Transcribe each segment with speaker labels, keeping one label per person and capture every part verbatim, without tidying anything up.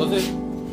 Speaker 1: Entonces,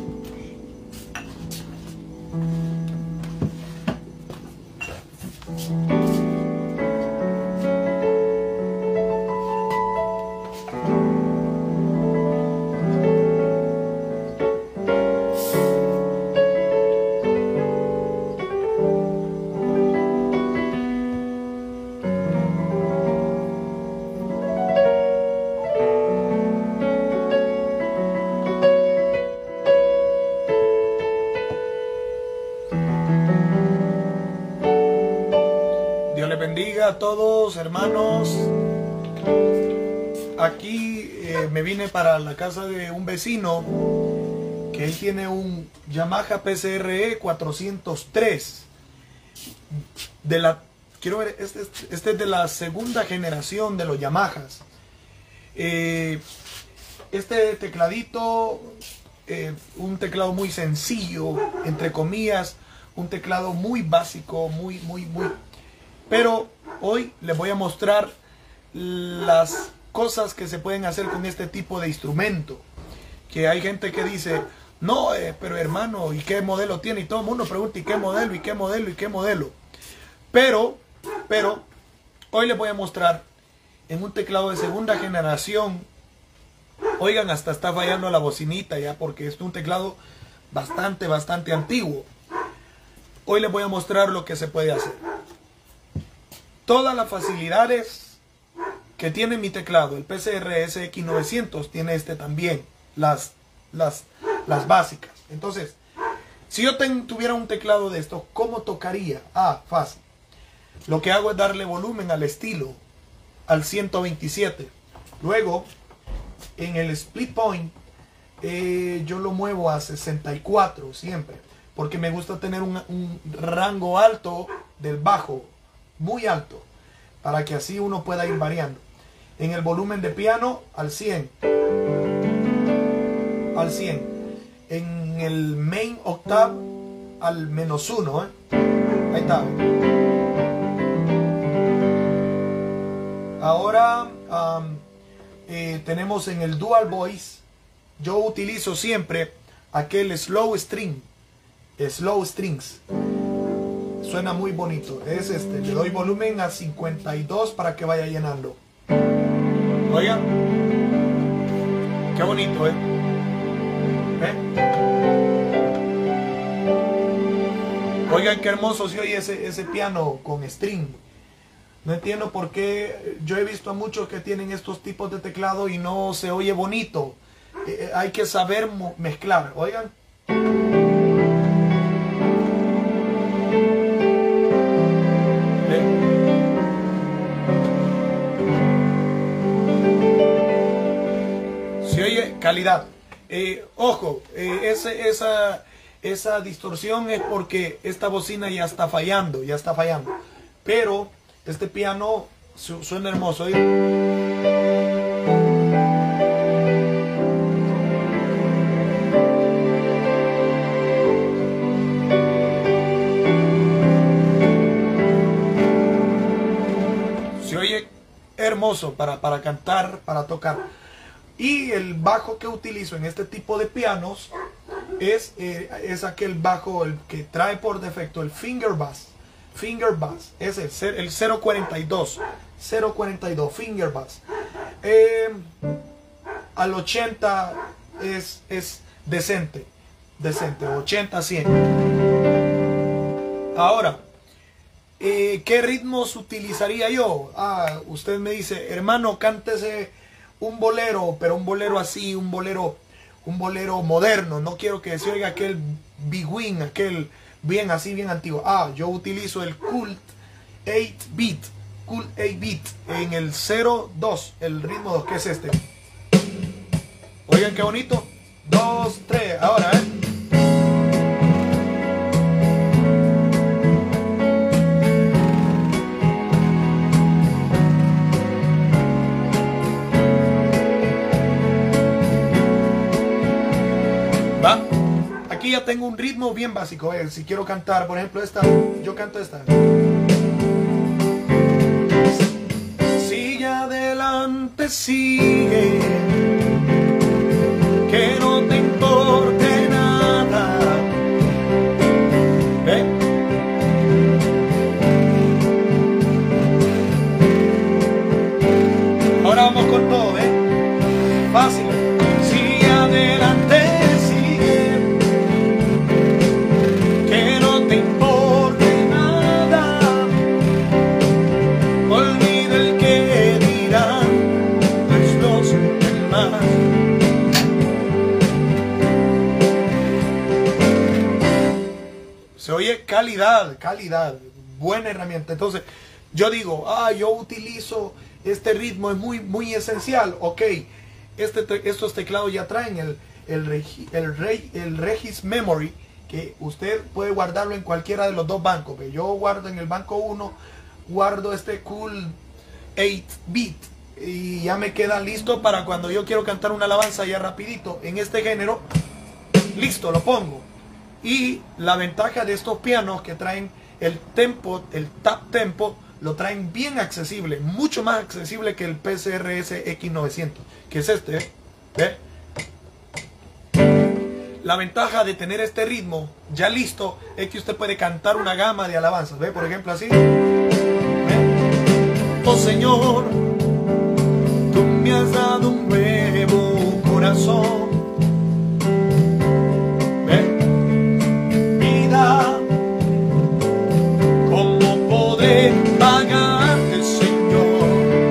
Speaker 2: Dios les bendiga a todos, hermanos. Aquí eh, me vine para la casa de un vecino que él tiene un Yamaha P C R E cuatrocientos tres. De la, quiero ver, este, este es de la segunda generación de los Yamahas. Eh, este tecladito, eh, un teclado muy sencillo, entre comillas, un teclado muy básico, muy, muy, muy... Pero hoy les voy a mostrar las cosas que se pueden hacer con este tipo de instrumento. Que hay gente que dice, no, eh, pero hermano, ¿y qué modelo tiene? Y todo el mundo pregunta, ¿y qué modelo? ¿Y qué modelo? ¿Y qué modelo? Pero, pero, hoy les voy a mostrar en un teclado de segunda generación. Oigan, hasta está fallando la bocinita ya, porque es un teclado bastante, bastante antiguo. Hoy les voy a mostrar lo que se puede hacer. Todas las facilidades que tiene mi teclado, el P C R S X novecientos, tiene este también, las, las, las básicas. Entonces, si yo ten, tuviera un teclado de estos, ¿cómo tocaría? Ah, fácil. Lo que hago es darle volumen al estilo, al ciento veintisiete. Luego, en el split point, eh, yo lo muevo a sesenta y cuatro siempre, porque me gusta tener un, un rango alto del bajo, muy alto, para que así uno pueda ir variando. En el volumen de piano al cien, al cien. En el main octave al menos uno, ¿eh? Ahí está. Ahora um, eh, tenemos en el dual voice. Yo utilizo siempre aquel slow string, slow strings. Suena muy bonito. Es este. Le doy volumen a cincuenta y dos para que vaya llenando. Oigan. Qué bonito, ¿eh? ¿Eh? Oigan, qué hermoso se oye ese, ese piano con string. No entiendo por qué. Yo he visto a muchos que tienen estos tipos de teclado y no se oye bonito. Eh, hay que saber mezclar. Oigan. Se oye calidad. Eh, ojo, eh, ese, esa, esa distorsión es porque esta bocina ya está fallando, ya está fallando. Pero este piano su, suena hermoso. ¿Oye? Se oye hermoso para, para cantar, para tocar. Y el bajo que utilizo en este tipo de pianos es, eh, es aquel bajo el que trae por defecto el finger bass. Finger bass es el, el cero cuarenta y dos. cero cuarenta y dos finger bass. Eh, al ochenta es, es decente. Decente. ochenta a cien. Ahora, eh, ¿qué ritmos utilizaría yo? Ah, usted me dice, hermano, cántese un bolero, pero un bolero así, un bolero, un bolero moderno. No quiero que se oiga aquel big-wing, aquel bien así, bien antiguo. Ah, yo utilizo el Cult ocho bit, Cult ocho bit en el cero dos, el ritmo dos, que es este. Oigan qué bonito. dos, tres, ahora, ¿eh? ¿Va? Aquí ya tengo un ritmo bien básico. Eh. Si quiero cantar, por ejemplo, esta, yo canto esta. Sigue adelante, sigue, que no te importa Se oye calidad, calidad, buena herramienta. Entonces, yo digo, ah, yo utilizo este ritmo, es muy, muy esencial. Ok, este te, estos teclados ya traen el, el, regi, el, reg, el Regis Memory, que usted puede guardarlo en cualquiera de los dos bancos. Yo guardo en el banco uno, guardo este Cool ocho bit y ya me queda listo para cuando yo quiero cantar una alabanza ya rapidito en este género. Listo, lo pongo. Y la ventaja de estos pianos que traen el tempo, el tap tempo, lo traen bien accesible, mucho más accesible que el P C R S X novecientos, que es este, ¿eh? ¿Ve? La ventaja de tener este ritmo ya listo es que usted puede cantar una gama de alabanzas. ¿Ve? Por ejemplo, así. ¿Ve? Oh Señor, tú me has dado un nuevo corazón. ¿Ve? Vida, ¿cómo podré pagarte, Señor?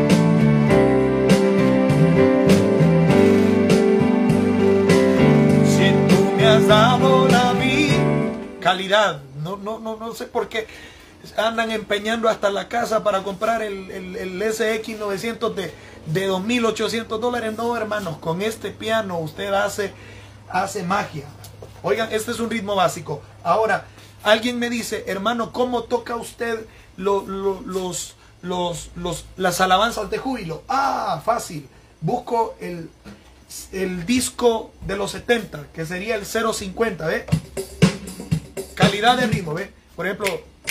Speaker 2: Si tú me has dado la vida, calidad. No, no, no, no sé por qué andan empeñando hasta la casa para comprar el, el, el S X novecientos de, de dos mil ochocientos dólares. No, hermanos, con este piano usted hace, hace magia. Oigan, este es un ritmo básico. Ahora, alguien me dice, hermano, ¿cómo toca usted lo, lo, los, los, los, las alabanzas de júbilo? Ah, fácil. Busco el, el disco de los setenta, que sería el cero cincuenta, ¿ve? Calidad de ritmo, ¿ve? Por ejemplo,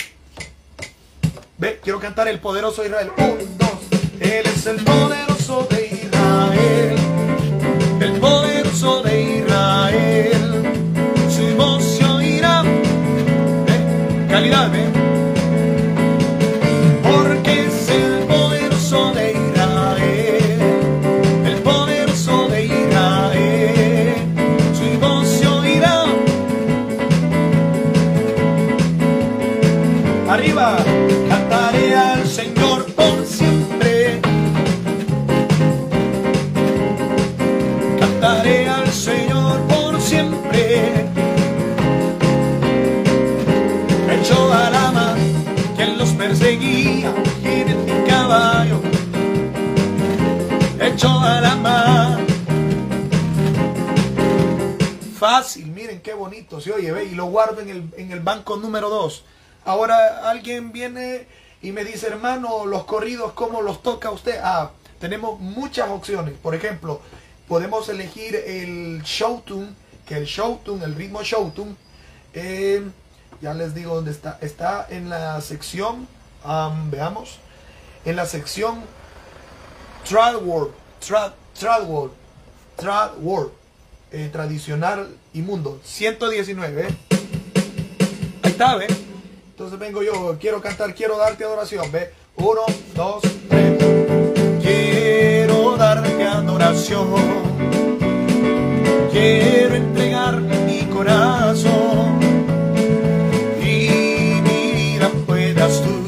Speaker 2: ¿ve? Quiero cantar el poderoso Israel. Un, dos. Él es el poderoso de Israel. El poderoso de Israel. Su voz se oirá. ¿Ve? Calidad, ¿ve? Porque es el poderoso de Israel. El poderoso de Israel. Su voz se oirá. Arriba. Cantaré al Señor por siempre. Cantaré al Señor por siempre. Echó a la mar quien los perseguía, jinete y caballo. Echó a la mar. Fácil, miren qué bonito se oye, ¿ve? Y lo guardo en el, en el banco número dos. Ahora alguien viene y me dice, hermano, los corridos, ¿cómo los toca usted? Ah, tenemos muchas opciones. Por ejemplo, podemos elegir el show tune, que el show tune, el ritmo show tune, eh, ya les digo dónde está. Está en la sección, um, veamos, en la sección Trad World, Trad, Trad World, Trad World, eh, tradicional y mundo, ciento diecinueve, ¿eh? Ahí está, ¿ve? Entonces vengo yo, quiero cantar, quiero darte adoración, ¿ve? Uno, dos, tres. Quiero darte adoración. Quiero entregar mi corazón. Y mi vida puedas tú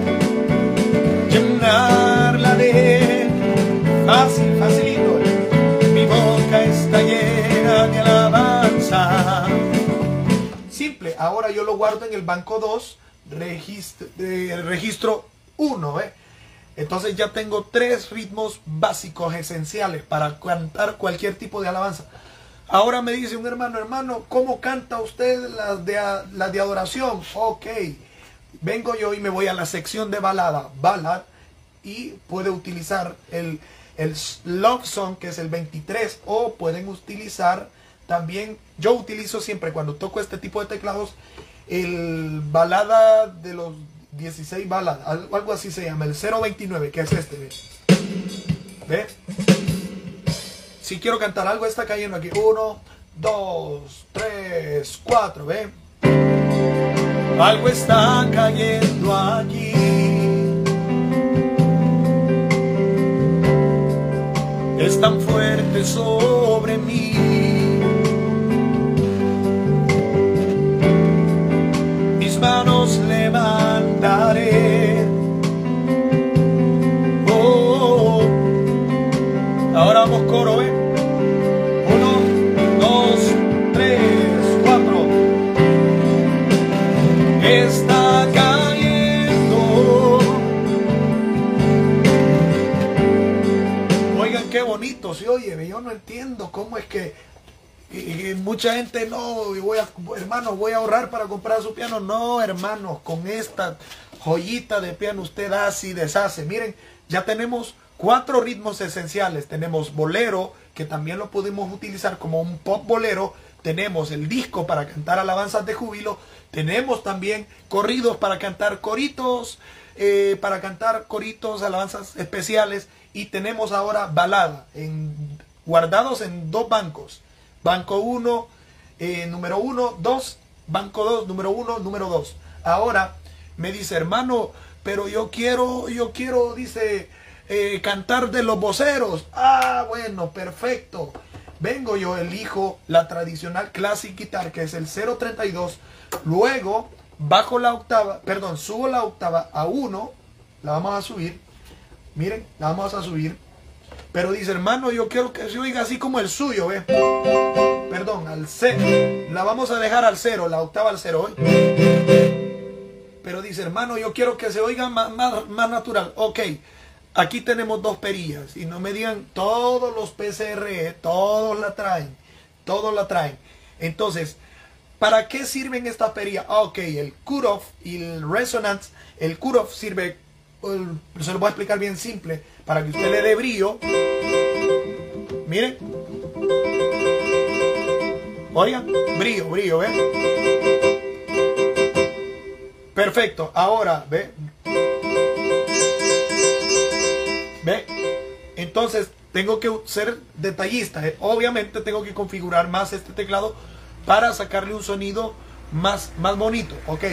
Speaker 2: llenarla de fácil, facilito. Mi boca está llena de alabanza. Simple, ahora yo lo guardo en el banco dos, registro, eh, registro uno, ¿eh? Entonces ya tengo tres ritmos básicos esenciales para cantar cualquier tipo de alabanza. Ahora me dice un hermano, hermano, ¿cómo canta usted las de, las de adoración? Ok, vengo yo y me voy a la sección de balada, ballad, y puede utilizar el, el love song, que es el veintitrés, o pueden utilizar también, yo utilizo siempre cuando toco este tipo de teclados, el balada de los dieciséis baladas, algo así se llama, el cero veintinueve, que es este, ¿ve? ¿Ve? Si quiero cantar algo, está cayendo aquí. Uno, dos, tres, cuatro, ¿ve? Algo está cayendo aquí. Es tan fuerte sobre mí. Mis manos levantaré. Oh, ahora vamos coro, ¿eh? Uno, dos, tres, cuatro. ¿cómo es que y, y mucha gente no, y voy a, hermanos, voy a ahorrar para comprar su piano? No, hermanos, con esta joyita de piano usted hace y deshace. Miren, ya tenemos cuatro ritmos esenciales. Tenemos bolero, que también lo pudimos utilizar como un pop bolero. Tenemos el disco para cantar alabanzas de júbilo. Tenemos también corridos para cantar coritos, eh, para cantar coritos, alabanzas especiales. Y tenemos ahora balada, en, guardados en dos bancos. Banco uno, eh, número uno, dos, banco dos, número uno, número dos. Ahora me dice, hermano, pero yo quiero, yo quiero, dice, eh, cantar de los voceros. Ah, bueno, perfecto. Vengo yo, elijo la tradicional Classic Guitar, que es el cero treinta y dos. Luego bajo la octava, perdón, subo la octava a uno. La vamos a subir. Miren, la vamos a subir. Pero dice, hermano, yo quiero que se oiga así como el suyo, ¿ve? Perdón, al cero. La vamos a dejar al cero, la octava al cero, ¿eh? Pero dice, hermano, yo quiero que se oiga más, más, más natural. Ok. Aquí tenemos dos perillas y no me digan, todos los P C R E, todos la traen, todos la traen. Entonces, ¿para qué sirven estas perillas? Ah, ok, el cutoff y el resonance. El cutoff sirve, el, se lo voy a explicar bien simple, para que usted le dé brillo. Miren. Oigan, brillo, brillo, ¿ven? Perfecto, ahora, ¿ve? ¿Ve? Entonces tengo que ser detallista, ¿eh? Obviamente tengo que configurar más este teclado para sacarle un sonido más, más bonito. Ok.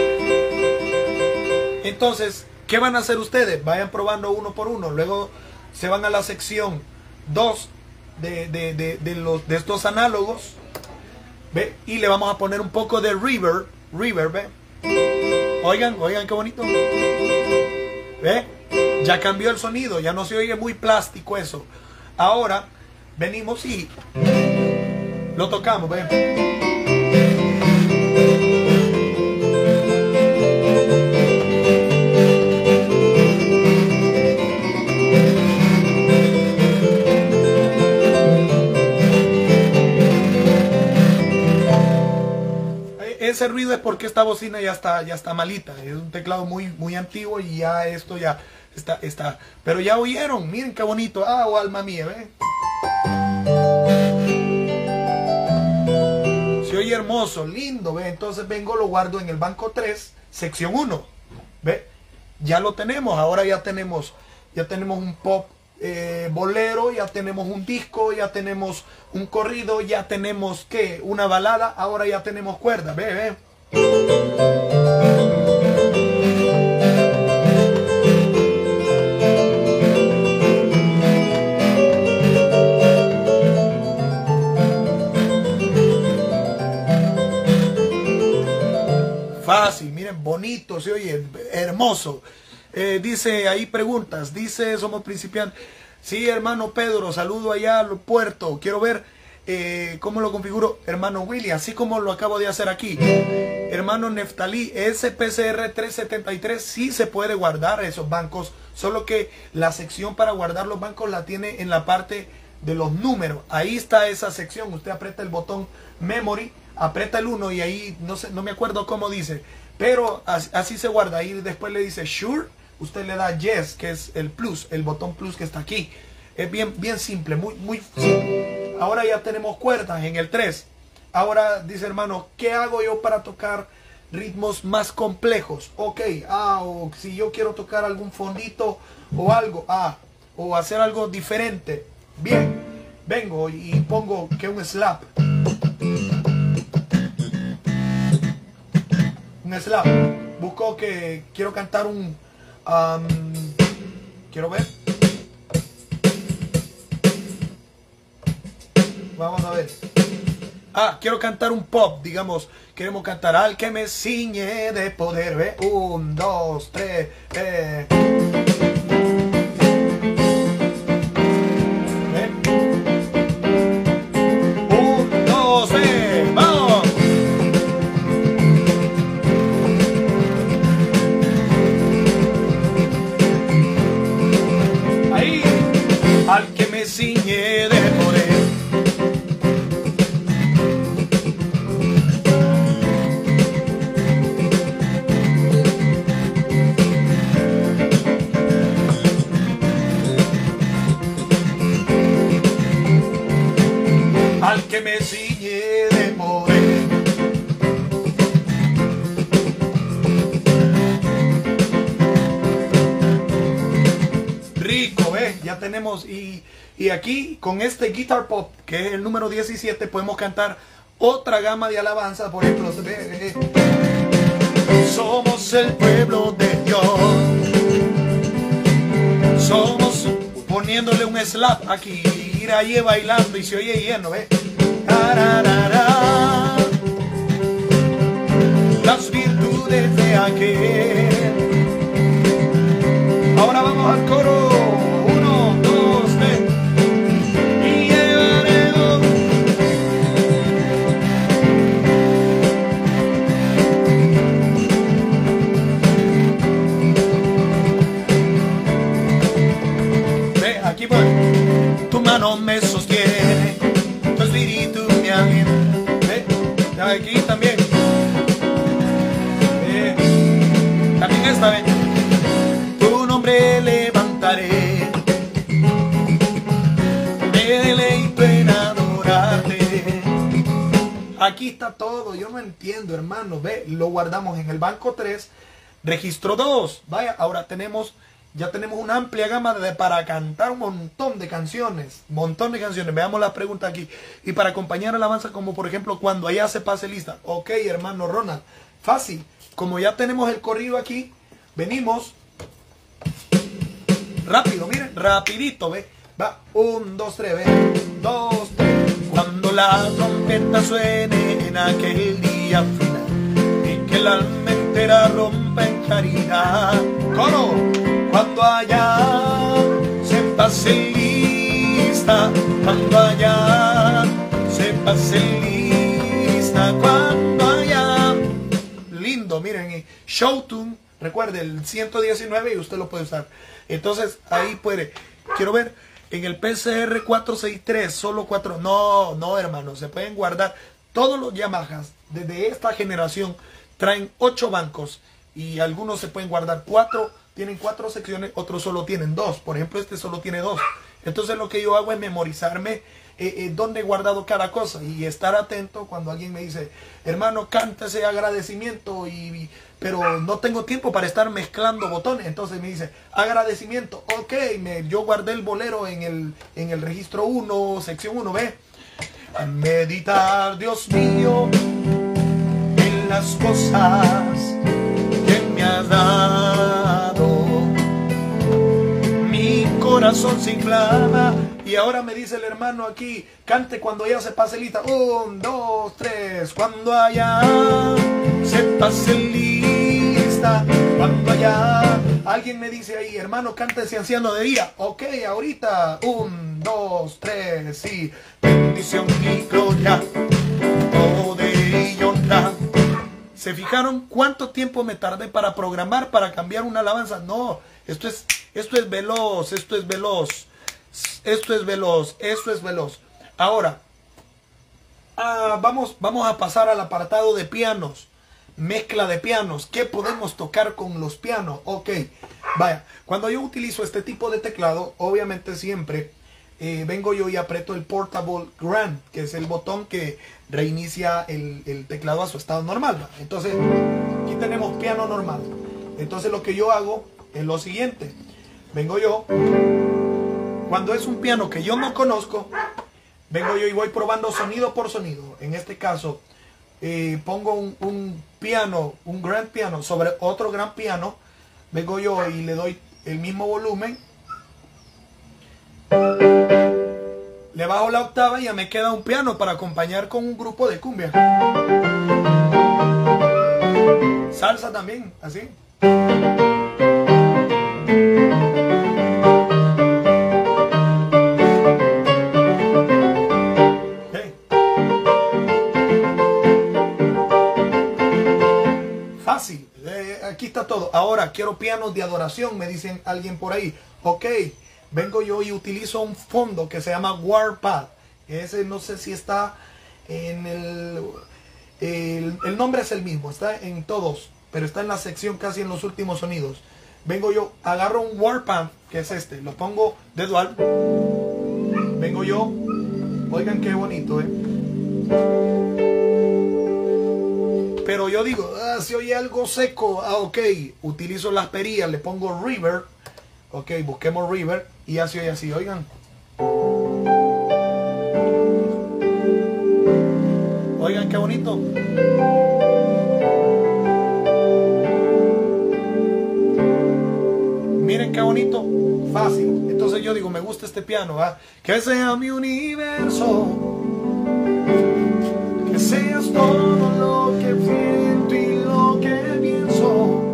Speaker 2: Entonces, ¿qué van a hacer ustedes? Vayan probando uno por uno. Luego se van a la sección dos de, de, de, de, los, de estos análogos. ¿Ve? Y le vamos a poner un poco de reverb. Reverb, ¿ve? Oigan, oigan qué bonito. ¿Ve? Ya cambió el sonido, ya no se oye muy plástico eso. Ahora venimos y lo tocamos, ¿ven? Ese ruido es porque esta bocina ya está, ya está malita. Es un teclado muy, muy antiguo y ya esto ya está, está. Pero ya oyeron, miren qué bonito. Ah, oh, alma mía, ¿ven? Se oye hermoso, lindo, ¿ve? Entonces vengo, lo guardo en el banco tres, sección uno. ¿Ve? Ya lo tenemos. Ahora ya tenemos, ya tenemos un pop eh, bolero, ya tenemos un disco, ya tenemos un corrido, ya tenemos, ¿qué? Una balada. Ahora ya tenemos cuerdas, ¿ve? ¿Ve? Fácil, miren, bonito, se oye, hermoso. Eh, dice, ahí preguntas, dice, somos principiantes. Sí, hermano Pedro, saludo allá al puerto. Quiero ver eh, cómo lo configuro, hermano Willy, así como lo acabo de hacer aquí. Hermano Neftalí, ese P C R trescientos setenta y tres sí se puede guardar esos bancos, solo que la sección para guardar los bancos la tiene en la parte de los números. Ahí está esa sección, usted aprieta el botón Memory, aprieta el uno y ahí no sé, no me acuerdo cómo dice, pero así, así se guarda. Ahí después le dice Sure, usted le da Yes, que es el plus, el botón plus que está aquí. Es bien, bien simple, muy, muy simple. Ahora ya tenemos cuerdas en el tres. Ahora dice, hermano, ¿qué hago yo para tocar ritmos más complejos? Ok, ah, o si yo quiero tocar algún fondito o algo, ah, o hacer algo diferente. Bien, vengo y pongo que un slap. Un slap. Busco que quiero cantar un... Um, quiero ver. Vamos a ver. Ah, quiero cantar un pop, digamos. Queremos cantar al que me ciñe de poder. ¿Ve? Un, dos, tres. Eh. ¿Ve? Un, dos, tres. ¡Vamos! Ahí. Al que me ciñe de poder. de poder. Rico, ¿ves? Ya tenemos, y, y aquí con este Guitar Pop, que es el número diecisiete, podemos cantar otra gama de alabanzas. Por ejemplo, ¿ves? Somos el pueblo de Dios. Somos, poniéndole un slap aquí, ir ahí bailando y se oye lleno, ¿ves? Tararara, las virtudes de aquel. Ahora vamos al coro. Uno, dos, tres. Y llevaremos. Ve, aquí voy. Tu mano me sostiene, tu espíritu me alienta. Ve, aquí también. Ve, también esta vez. Levantaré, me deleito en adorarte. Aquí está todo. Yo no entiendo, hermano. Ve, lo guardamos en el banco tres, registro dos. Vaya, ahora tenemos, ya tenemos una amplia gama de, para cantar un montón de canciones, montón de canciones. Veamos la pregunta aquí. Y para acompañar alabanza, como por ejemplo cuando allá se pase lista. Ok, hermano Ronald, fácil. Como ya tenemos el corrido aquí, venimos rápido, miren, rapidito, ve. Va, un, dos, tres, ve. Dos, tres. Cuando la trompeta suene en aquel día final y que la alma entera rompa en caridad. Coro. Cuando allá se pase lista, cuando allá se pase lista, cuando allá. Lindo, miren, show tune. Recuerde el ciento diecinueve y usted lo puede usar. Entonces ahí puede. Quiero ver en el P C R cuatrocientos sesenta y tres solo cuatro. No, no, hermano. Se pueden guardar todos los Yamahas desde esta generación. Traen ocho bancos y algunos se pueden guardar cuatro. Tienen cuatro secciones, otros solo tienen dos. Por ejemplo, este solo tiene dos. Entonces lo que yo hago es memorizarme eh, eh, dónde he guardado cada cosa y estar atento cuando alguien me dice, hermano, canta ese agradecimiento, y, y, pero no tengo tiempo para estar mezclando botones. Entonces me dice, agradecimiento, ok, me, yo guardé el bolero en el, en el registro uno, sección uno, ve. Meditar, Dios mío, en las cosas que me has dado. Mi corazón se inflama. Y ahora me dice el hermano aquí, cante cuando ya se pase lista. Un, dos, tres. Cuando allá se pase lista. Cuando allá. Alguien me dice ahí, hermano, cante ese anciano de día. Ok, ahorita. Un, dos, tres. Sí. Bendición y gloria, poder y honra. ¿Se fijaron cuánto tiempo me tardé para programar, para cambiar una alabanza? No, esto es, esto es veloz, esto es veloz. Esto es veloz, esto es veloz. Ahora, ah, vamos, vamos a pasar al apartado de pianos. Mezcla de pianos. ¿Qué podemos tocar con los pianos? Ok, vaya. Cuando yo utilizo este tipo de teclado, obviamente siempre eh, vengo yo y aprieto el Portable Grand, que es el botón que reinicia el, el teclado a su estado normal, ¿va? Entonces, aquí tenemos piano normal. Entonces lo que yo hago es lo siguiente. Vengo yo... Cuando es un piano que yo no conozco, vengo yo y voy probando sonido por sonido. En este caso, eh, pongo un, un piano, un grand piano sobre otro gran piano. Vengo yo y le doy el mismo volumen. Le bajo la octava y ya me queda un piano para acompañar con un grupo de cumbia. Salsa también, así. Fácil, eh, aquí está todo. Ahora quiero pianos de adoración, me dicen alguien por ahí. Ok, vengo yo y utilizo un fondo que se llama Warpad. Ese no sé si está en el, el... El nombre es el mismo, está en todos, pero está en la sección casi en los últimos sonidos. Vengo yo, agarro un Warpad, que es este, lo pongo de dual. Vengo yo, oigan qué bonito, eh. Pero yo digo, ah, si oye algo seco, ah, ok, utilizo las perillas, le pongo reverb, ok, busquemos reverb y así oye así, oigan. Oigan qué bonito. Miren qué bonito, fácil. Entonces yo digo, me gusta este piano, ¿va? Que sea mi universo, que seas todo lo que siento y lo que pienso,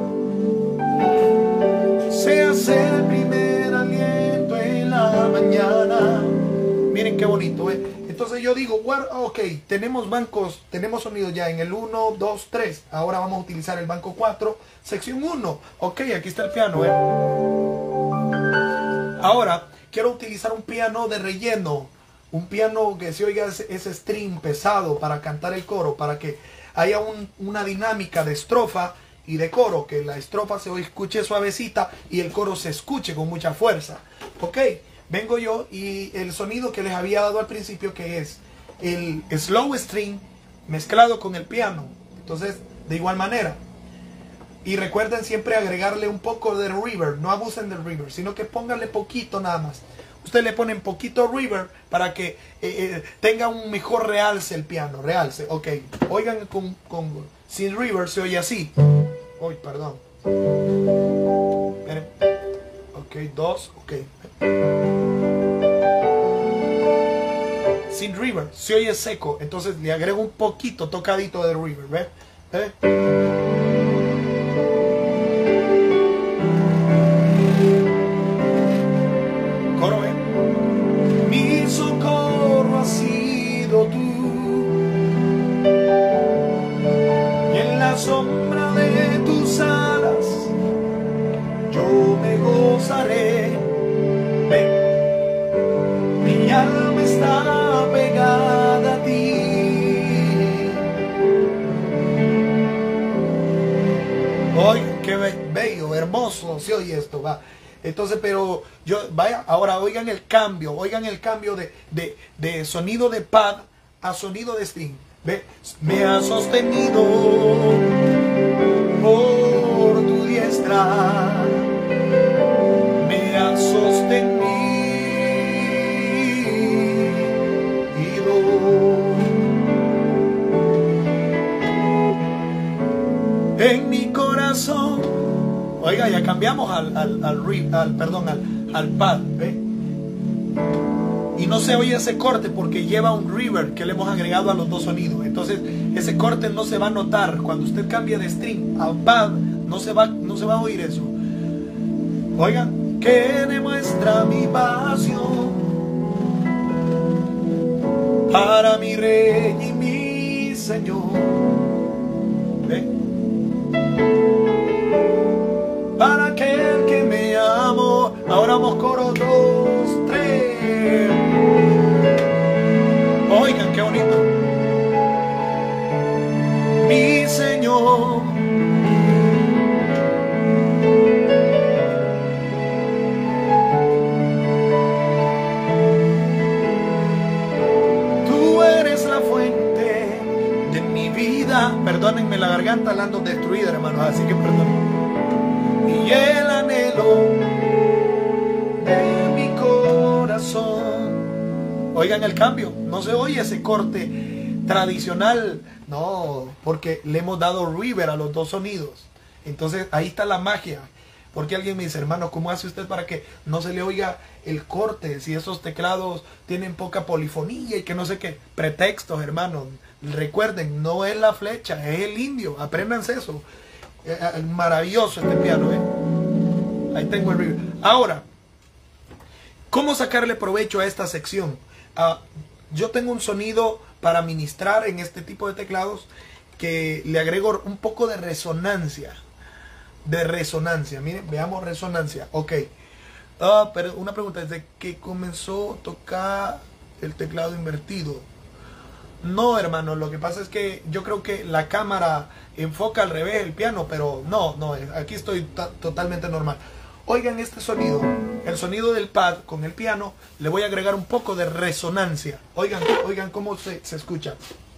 Speaker 2: seas el primer aliento en la mañana. Miren qué bonito, ¿eh? Entonces yo digo, what? Ok, tenemos bancos, tenemos sonido ya en el uno, dos, tres. Ahora vamos a utilizar el banco cuatro, sección uno. Ok, aquí está el piano, ¿eh? Ahora quiero utilizar un piano de relleno. Un piano que se oiga ese, ese string pesado para cantar el coro, para que haya un, una dinámica de estrofa y de coro, que la estrofa se escuche suavecita y el coro se escuche con mucha fuerza. Ok, vengo yo y el sonido que les había dado al principio, que es el slow string mezclado con el piano. Entonces, de igual manera. Y recuerden siempre agregarle un poco de reverb, no abusen del reverb, sino que pónganle poquito nada más. Ustedes le ponen poquito reverb para que eh, eh, tenga un mejor realce el piano, realce. Ok, oigan con, con sin reverb se oye así. Uy, perdón. Miren. Ok, dos, ok. Sin reverb se oye seco, entonces le agrego un poquito tocadito de reverb, ¿ves? ¿Eh? Coro, ¿eh? Mi socorro ha sido tú, y en la sombra de tus alas yo me gozaré. Ven, mi alma está pegada a ti. Oigan, qué bello, hermoso se oye esto, va. Entonces, pero yo, vaya, ahora oigan el cambio, oigan el cambio de, de, de sonido de pad a sonido de string. ¿Ve? Me ha sostenido por tu diestra, me ha sostenido en mi corazón. Oiga, ya cambiamos al, al, al, al perdón, al, al pad, ¿ve? Y no se oye ese corte porque lleva un reverb que le hemos agregado a los dos sonidos. Entonces, ese corte no se va a notar. Cuando usted cambia de string al pad, no se va, no se va a oír eso. Oigan, que demuestra mi pasión para mi Rey y mi Señor. ¿Ve? Para aquel que me amó. Ahora vamos coro, dos, tres. Oigan, qué bonito. Mi Señor. Tú eres la fuente de mi vida. Perdónenme la garganta, la ando destruida, hermanos, así que perdón. Y el anhelo de mi corazón. Oigan el cambio, no se oye ese corte tradicional, no, porque le hemos dado reverb a los dos sonidos. Entonces ahí está la magia. Porque alguien me dice, hermano, ¿cómo hace usted para que no se le oiga el corte? Si esos teclados tienen poca polifonía y que no sé qué. Pretextos, hermano. Recuerden, no es la flecha, es el indio. Apréndanse eso. Maravilloso este piano, ¿eh? Ahí tengo el reverb. Ahora, ¿cómo sacarle provecho a esta sección? Uh, yo tengo un sonido para ministrar en este tipo de teclados que le agrego un poco de resonancia. De resonancia. Miren, veamos resonancia. Ok. Uh, pero una pregunta, ¿desde que comenzó a tocar el teclado invertido? No, hermano, lo que pasa es que yo creo que la cámara enfoca al revés el piano, pero no, no, aquí estoy totalmente normal. Oigan este sonido, el sonido del pad con el piano, le voy a agregar un poco de resonancia. Oigan, oigan cómo se, se escucha.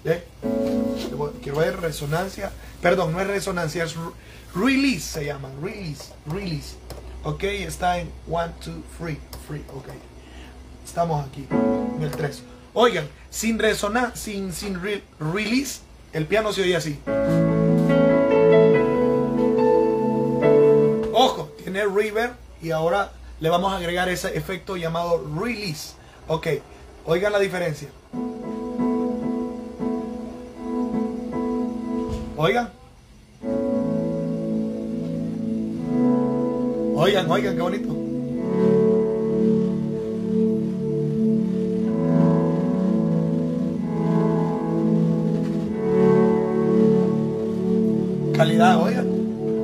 Speaker 2: ¿Ve? Quiero ver resonancia. Perdón, no es resonancia, es release, se llama. Release, release. Ok, está en uno, dos, tres, tres, ok. Estamos aquí, en el tres. Oigan, sin resonar, sin, sin re release, el piano se oye así. Ojo, tiene reverb y ahora le vamos a agregar ese efecto llamado release. Ok, oigan la diferencia. Oigan. Oigan, oigan, qué bonito. Calidad, oigan.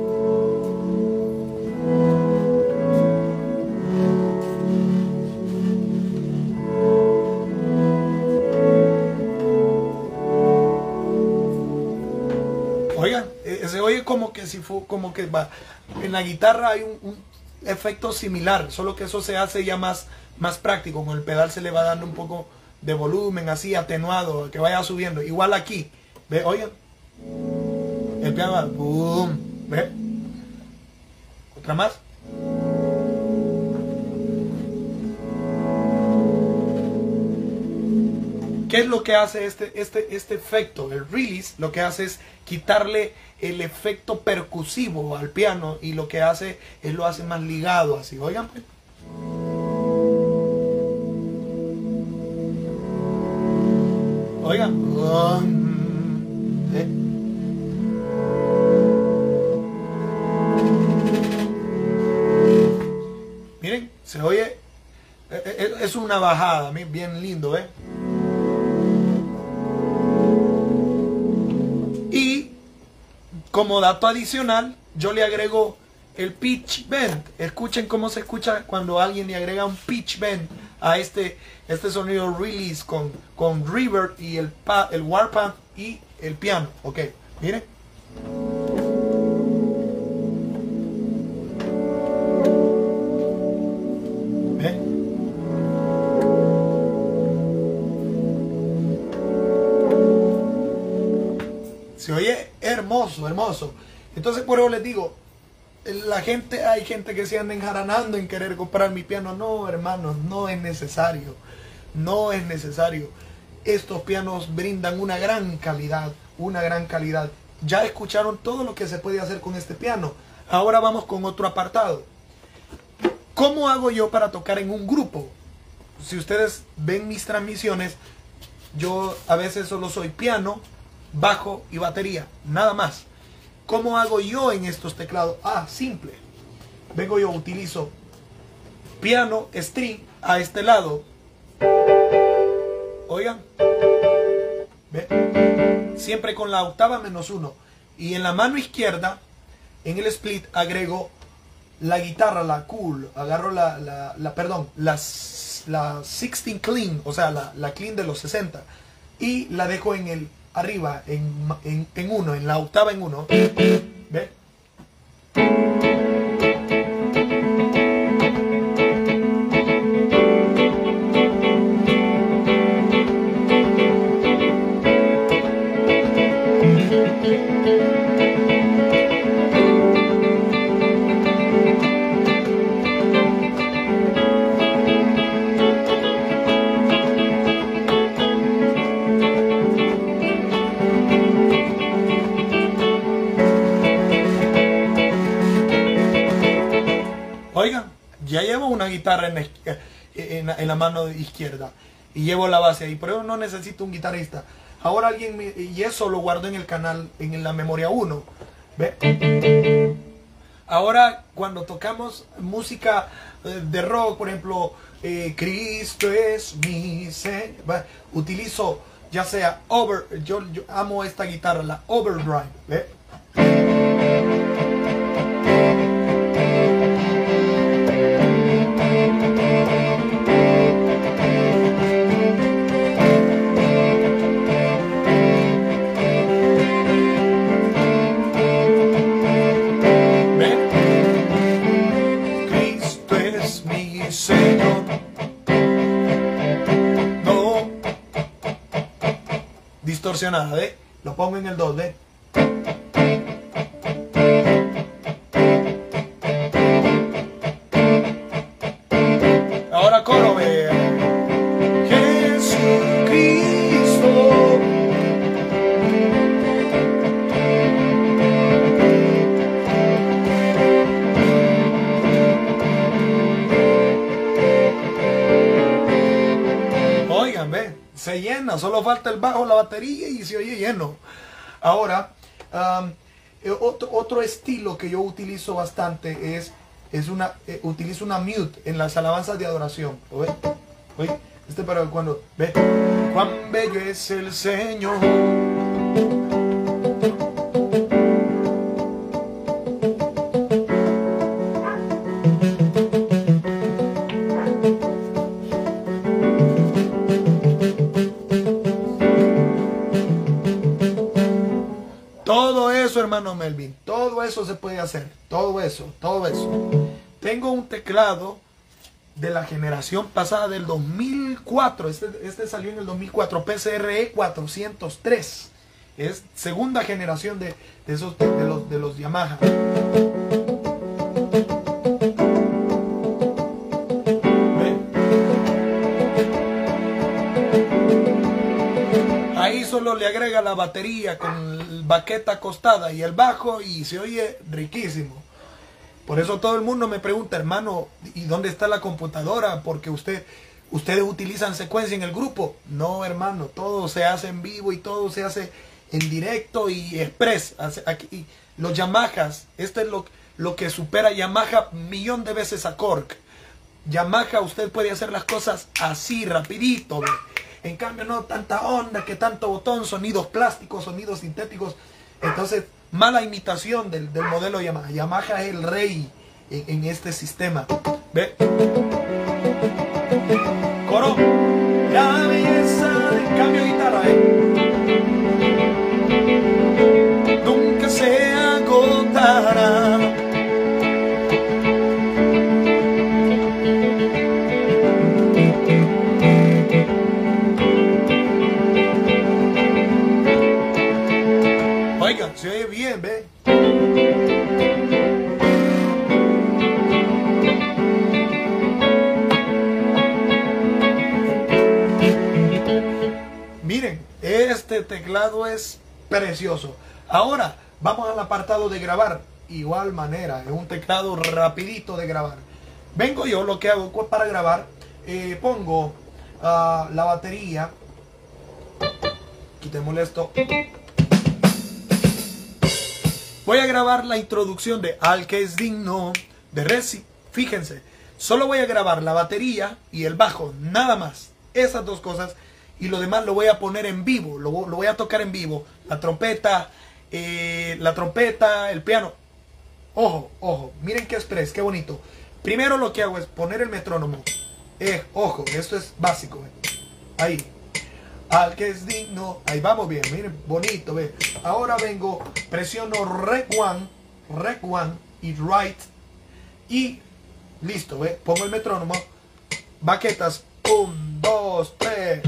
Speaker 2: Oigan, se oye como que si fue, como que va. En la guitarra hay un, un efecto similar, solo que eso se hace ya más, más práctico. Con el pedal se le va dando un poco de volumen, así atenuado, que vaya subiendo. Igual aquí, ve, oigan. El piano va, boom, ve. Otra más. ¿Qué es lo que hace este, este, este efecto? El release lo que hace es quitarle el efecto percusivo al piano y lo que hace es lo hace más ligado así. Oigan pues. Oigan. ¿Eh? Miren, se oye. Es una bajada, bien lindo, ¿eh? Y como dato adicional, yo le agrego el pitch bend. Escuchen cómo se escucha cuando alguien le agrega un pitch bend a este, este sonido release con, con reverb y el, pa, el warpad y el piano. Ok, miren. ¿Ven? Se oye hermoso, hermoso. Entonces por eso les digo, la gente, hay gente que se anda enjaranando en querer comprar mi piano. No, hermanos, no es necesario. No es necesario. Estos pianos brindan una gran calidad, una gran calidad. Ya escucharon todo lo que se puede hacer con este piano. Ahora vamos con otro apartado. ¿Cómo hago yo para tocar en un grupo? Si ustedes ven mis transmisiones, yo a veces solo soy piano, bajo y batería, nada más. ¿Cómo hago yo en estos teclados? Ah, simple. Vengo yo, utilizo piano, string a este lado. Oigan. ¿Ve? Siempre con la octava menos uno. Y en la mano izquierda, en el split, agrego la guitarra, la cool. Agarro la, la, la perdón, la, la sixteen clean, o sea, la, la clean de los sesenta. Y la dejo en el arriba, en, en, en uno, en la octava en uno. ¿Ve? Oigan, ya llevo una guitarra en la, en, en la mano izquierda y llevo la base ahí, pero no necesito un guitarrista. Ahora alguien me, y eso lo guardo en el canal, en la memoria uno. ¿Ve? Ahora cuando tocamos música de rock, por ejemplo, eh, Cristo es mi Señor, utilizo ya sea over, yo, yo amo esta guitarra, la overdrive. ¿Ve? distorsionada, ¿ve? Lo pongo en el dos, ¿ve? Ahora coro, ¿ve? Jesucristo. Oigan, ¿ve? Se llena, solo falta el bajo, la batería y se oye lleno. Ahora, um, otro, otro estilo que yo utilizo bastante es, es una, eh, utilizo una mute en las alabanzas de adoración. ¿Lo ve? Oye, este para cuando, ve, cuán bello es el Señor. Todo eso, hermano Melvin, todo eso se puede hacer, todo eso, todo eso. Tengo un teclado de la generación pasada del dos mil cuatro, este, este salió en el dos mil cuatro, P C R E cuatrocientos tres, es segunda generación de, de esos de, de los, de los Yamaha. Ahí solo le agrega la batería con baqueta acostada y el bajo y se oye riquísimo. Por eso todo el mundo me pregunta, hermano, ¿y dónde está la computadora? Porque usted, ustedes utilizan secuencia en el grupo. No, hermano, todo se hace en vivo y todo se hace en directo y express. Aquí, los Yamahas, esto es lo, lo que supera Yamaha millón de veces a Korg. Yamaha, usted puede hacer las cosas así, rapidito, ¿ve? En cambio, no tanta onda, que tanto botón, sonidos plásticos, sonidos sintéticos. Entonces, mala imitación del, del modelo Yamaha. Yamaha es el rey en, en este sistema. ¿Ve? Coro. La belleza del cambio de guitarra, ¿eh? Nunca se agotará. Oigan, se oye bien, ¿ve? Miren, este teclado es precioso. Ahora, vamos al apartado de grabar. Igual manera, es un teclado rapidito de grabar. Vengo yo, lo que hago para grabar, eh, pongo uh, la batería. Quitémosle esto. Voy a grabar la introducción de Al que es digno de Reci. Fíjense, solo voy a grabar la batería y el bajo, nada más. Esas dos cosas. Y lo demás lo voy a poner en vivo, lo, lo voy a tocar en vivo. La trompeta, eh, la trompeta, el piano. Ojo, ojo, miren qué express, qué bonito. Primero lo que hago es poner el metrónomo. Eh, ojo, esto es básico. Eh. Ahí. Al que es digno, ahí vamos bien, miren, bonito, ve. Ahora vengo, presiono Rec uno, Rec uno y Right y listo, ve. Pongo el metrónomo, baquetas, un, dos, tres.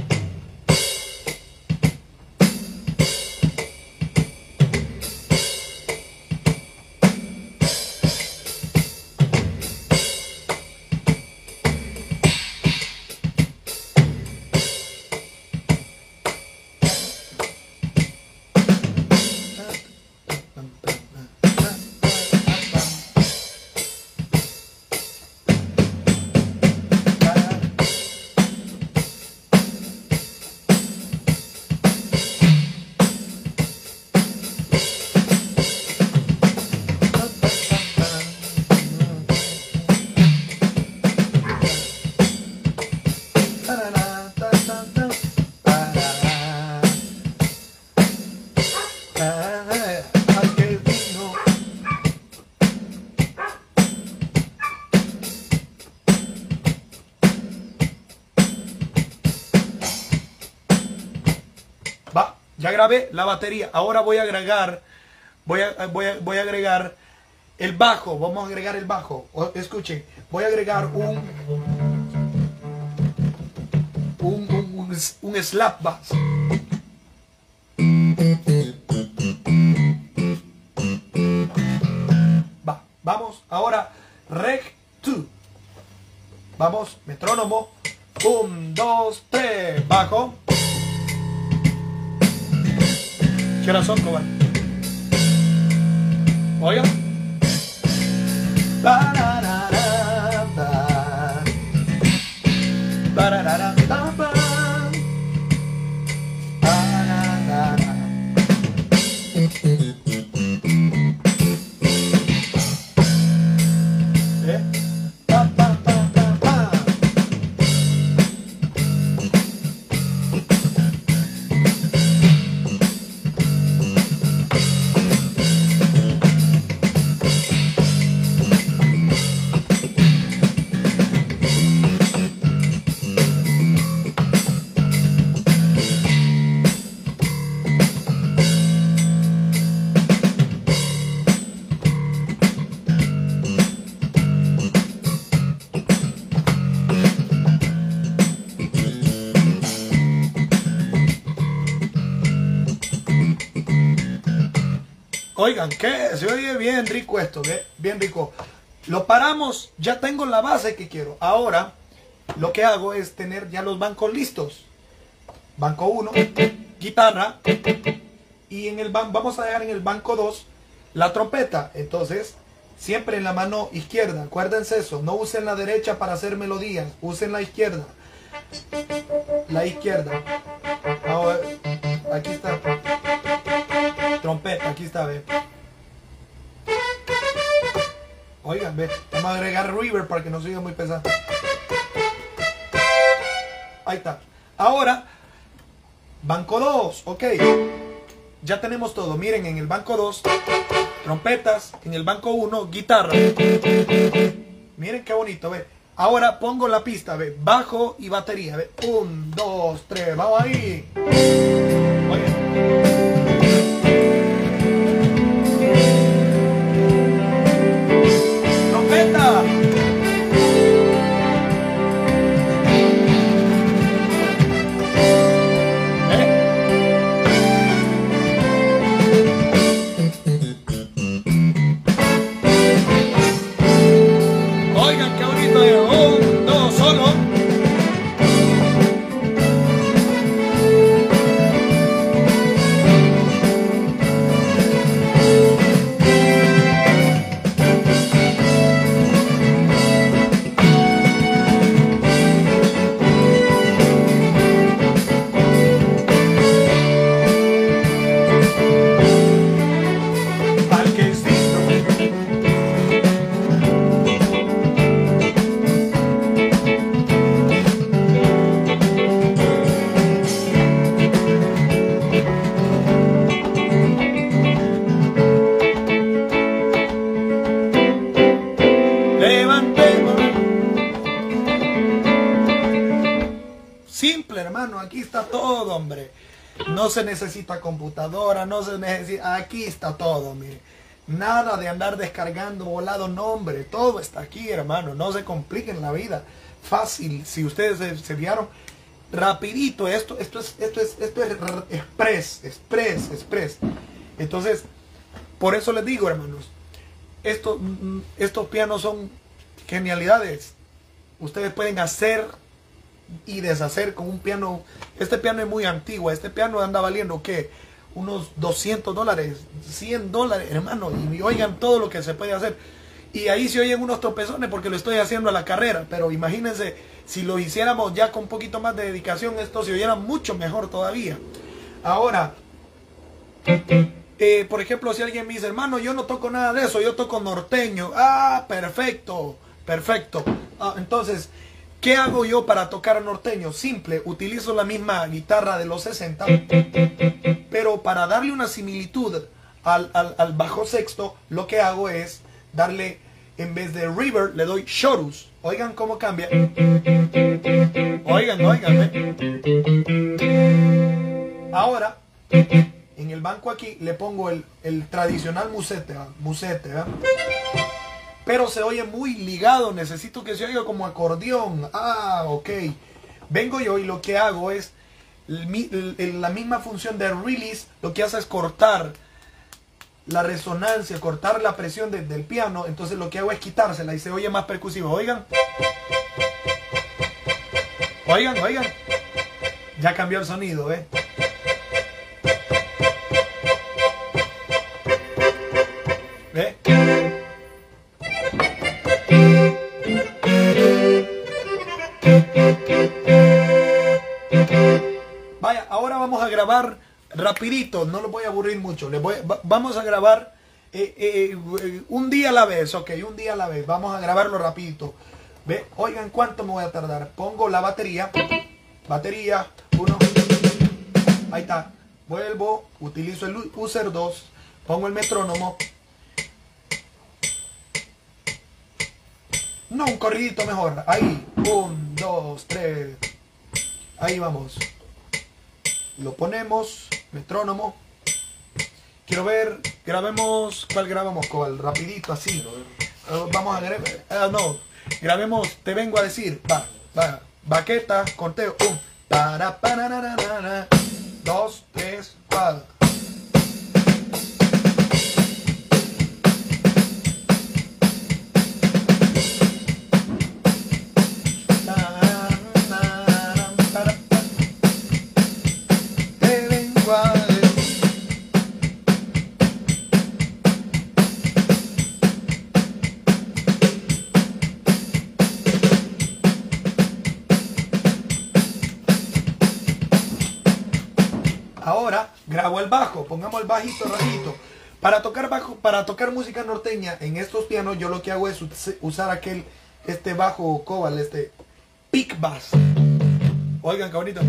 Speaker 2: Va, ya grabé la batería. Ahora voy a agregar, voy a, voy a, voy a agregar el bajo. Vamos a agregar el bajo. O, escuchen, voy a agregar un un, un, un, un slap bass. Vamos, metrónomo. Un, dos, tres. Bajo. ¿Qué horas son, cobar? Oiga. Oigan, ¿qué? Se oye bien rico esto, ¿ve? Bien rico. Lo paramos, ya tengo la base que quiero. Ahora, lo que hago es tener ya los bancos listos. Banco uno, guitarra. Y en el ban vamos a dejar en el banco dos la trompeta. Entonces, siempre en la mano izquierda. Acuérdense eso. No usen la derecha para hacer melodías. Usen la izquierda. La izquierda. Ahora, aquí está. Trompeta, aquí está, ve. Oigan, ve. Vamos a agregar reverb para que no siga muy pesado. Ahí está. Ahora, banco dos, ok. Ya tenemos todo. Miren, en el banco dos, trompetas. En el banco uno, guitarra. Miren qué bonito, ve. Ahora pongo la pista, ve. Bajo y batería, ve. Un, dos, tres. Vamos ahí. Oigan. Trompeta. Oigan, qué bonito. Un, dos, solo. Simple, hermano, aquí está todo, hombre. No se necesita computadora, no se necesita... Aquí está todo, mire. Nada de andar descargando volado, no, hombre. Todo está aquí, hermano. No se compliquen la vida. Fácil. Si ustedes se, se vieron rapidito, esto, esto es, esto es, esto es express, express, express. Entonces, por eso les digo, hermanos, estos, estos pianos son genialidades. Ustedes pueden hacer y deshacer con un piano. Este piano es muy antiguo. Este piano anda valiendo, ¿qué? Unos doscientos dólares, cien dólares, hermano. Y oigan todo lo que se puede hacer. Y ahí se oyen unos tropezones porque lo estoy haciendo a la carrera. Pero imagínense, si lo hiciéramos ya con un poquito más de dedicación, esto se oyera mucho mejor todavía. Ahora, eh, por ejemplo, si alguien me dice, hermano, yo no toco nada de eso, yo toco norteño. Ah, perfecto, perfecto. Ah, entonces, ¿qué hago yo para tocar norteño? Simple, utilizo la misma guitarra de los sesenta, pero para darle una similitud al, al, al bajo sexto, lo que hago es darle, en vez de reverb, le doy chorus. Oigan cómo cambia. Oigan, oigan. ¿eh? Ahora, en el banco aquí, le pongo el, el tradicional musete, ¿eh? musete, ¿eh? Pero se oye muy ligado, necesito que se oiga como acordeón. Ah, ok. Vengo yo y lo que hago es el, el, la misma función de release, lo que hace es cortar la resonancia, cortar la presión de, del piano. Entonces lo que hago es quitársela y se oye más percusivo. Oigan. Oigan, oigan. Ya cambió el sonido, ¿eh? ¿Ve? Vaya, ahora vamos a grabar rapidito, no lo voy a aburrir mucho. Les voy, va, vamos a grabar eh, eh, un día a la vez, ok, un día a la vez. Vamos a grabarlo rapidito. ¿Ve? Oigan, ¿cuánto me voy a tardar? Pongo la batería. Batería, uno. Ahí está. Vuelvo, utilizo el user dos. Pongo el metrónomo. No, un corridito mejor. Ahí. Un, dos, tres. Ahí vamos. Lo ponemos. Metrónomo. Quiero ver. Grabemos. ¿Cuál grabamos? ¿Cuál? Rapidito, así. Uh, vamos a grabar. Uh, no. Grabemos. Te vengo a decir. Va. Va. Baqueta. Conteo. Un. Para, para, na, na, na, na. Dos, tres, cuatro. Ahora grabo el bajo, pongamos el bajito rajito. Para tocar bajo, para tocar música norteña en estos pianos, yo lo que hago es usar aquel, este bajo Cobalt, este pick bass. Oigan, cabrito.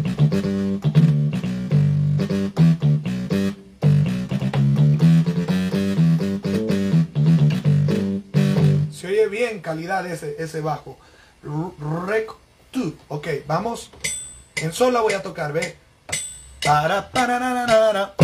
Speaker 2: Se oye bien calidad ese, ese bajo. Rec dos. Ok, vamos. En sol la voy a tocar, ve. Para, para, para, para.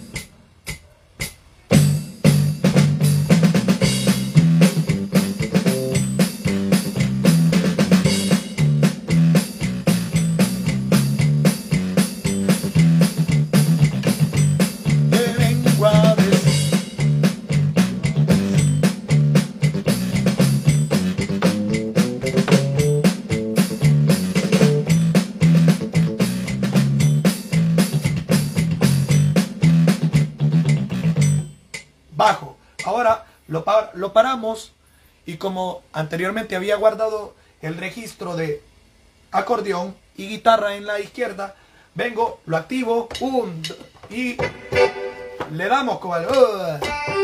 Speaker 2: Bajo. Ahora lo, par lo paramos y como anteriormente había guardado el registro de acordeón y guitarra en la izquierda, vengo, lo activo, un, y le damos como el... Uh.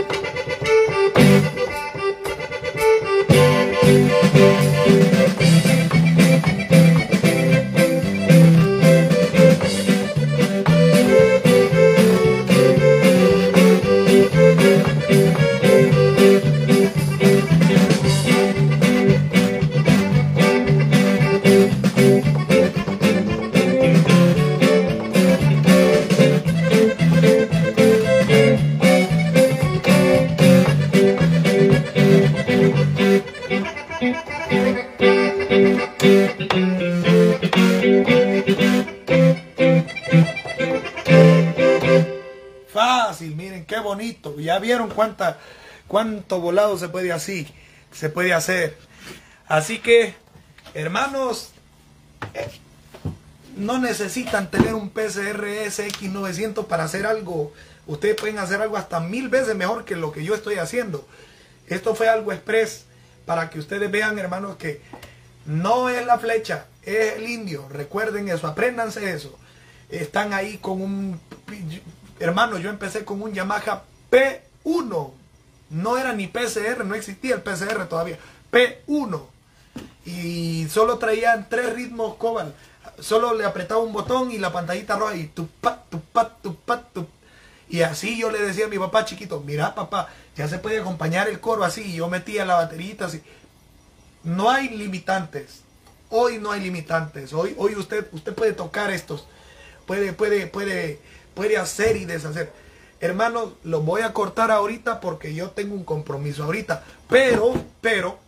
Speaker 2: Fácil, miren qué bonito. Ya vieron cuánta, cuánto volado se puede así, se puede hacer. Así que, hermanos, eh, no necesitan tener un P C R S X novecientos para hacer algo. Ustedes pueden hacer algo hasta mil veces mejor que lo que yo estoy haciendo. Esto fue algo express para que ustedes vean, hermanos, que no es la flecha, es el indio. Recuerden eso, apréndanse eso. Están ahí con un... Hermano, yo empecé con un Yamaha P uno. No era ni P C R, no existía el P C R todavía. P uno. Y solo traían tres ritmos Cobalt. Solo le apretaba un botón y la pantallita roja y tu pa, tu pa, tu pa, tu. Y así yo le decía a mi papá chiquito, mira papá, ya se puede acompañar el coro así. Y yo metía la baterita así. No hay limitantes. Hoy no hay limitantes. Hoy, hoy usted, usted puede tocar estos. Puede, puede, puede... puede hacer y deshacer. Hermanos, lo voy a cortar ahorita porque yo tengo un compromiso ahorita. Pero, pero,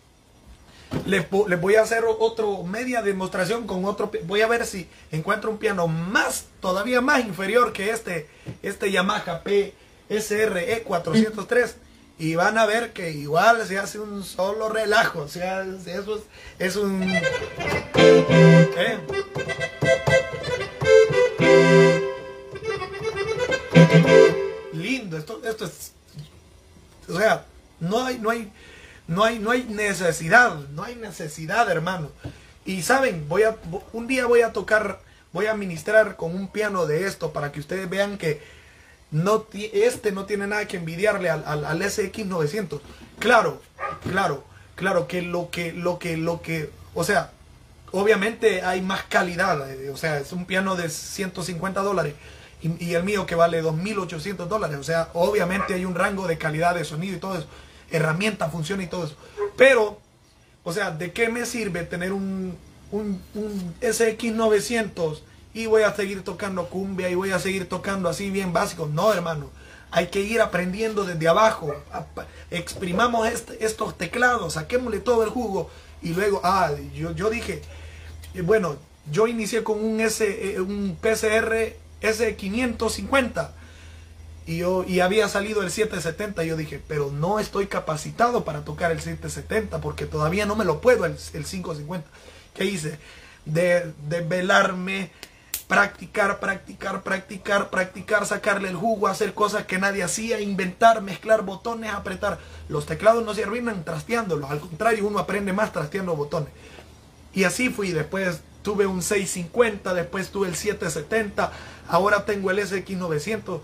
Speaker 2: les, les voy a hacer otro media demostración con otro. Voy a ver si encuentro un piano más, todavía más inferior que este, este Yamaha P S R E cuatrocientos tres. Y van a ver que igual se hace un solo relajo. O sea, eso es, es un... ¿Eh? Lindo, esto, esto es, o sea, no hay, no hay, no hay, no hay necesidad, no hay necesidad, hermano. Y saben, voy a, un día voy a tocar, voy a ministrar con un piano de esto para que ustedes vean que no, este no tiene nada que envidiarle al, al, al S X novecientos. Claro, claro, claro que lo que, lo que, lo que, o sea, obviamente hay más calidad, o sea, es un piano de ciento cincuenta dólares. Y, y el mío que vale dos mil ochocientos dólares. O sea, obviamente hay un rango de calidad de sonido y todo eso. Herramienta, funciona y todo eso. Pero, o sea, ¿de qué me sirve tener un, un, un S X novecientos y voy a seguir tocando cumbia y voy a seguir tocando así bien básico? No, hermano. Hay que ir aprendiendo desde abajo. Exprimamos este, estos teclados, saquémosle todo el jugo. Y luego, ah, yo, yo dije, bueno, yo inicié con un, S, un P C R S quinientos cincuenta y, yo, y había salido el setecientos setenta. Y yo dije, pero no estoy capacitado para tocar el setecientos setenta porque todavía no me lo puedo el, el quinientos cincuenta. ¿Qué hice? De, de velarme, practicar, practicar, practicar, practicar, sacarle el jugo, hacer cosas que nadie hacía, inventar, mezclar botones, apretar. Los teclados no se arruinan trasteándolos, al contrario, uno aprende más trasteando botones. Y así fui. Después tuve un seiscientos cincuenta, después tuve el setecientos setenta, ahora tengo el S X novecientos.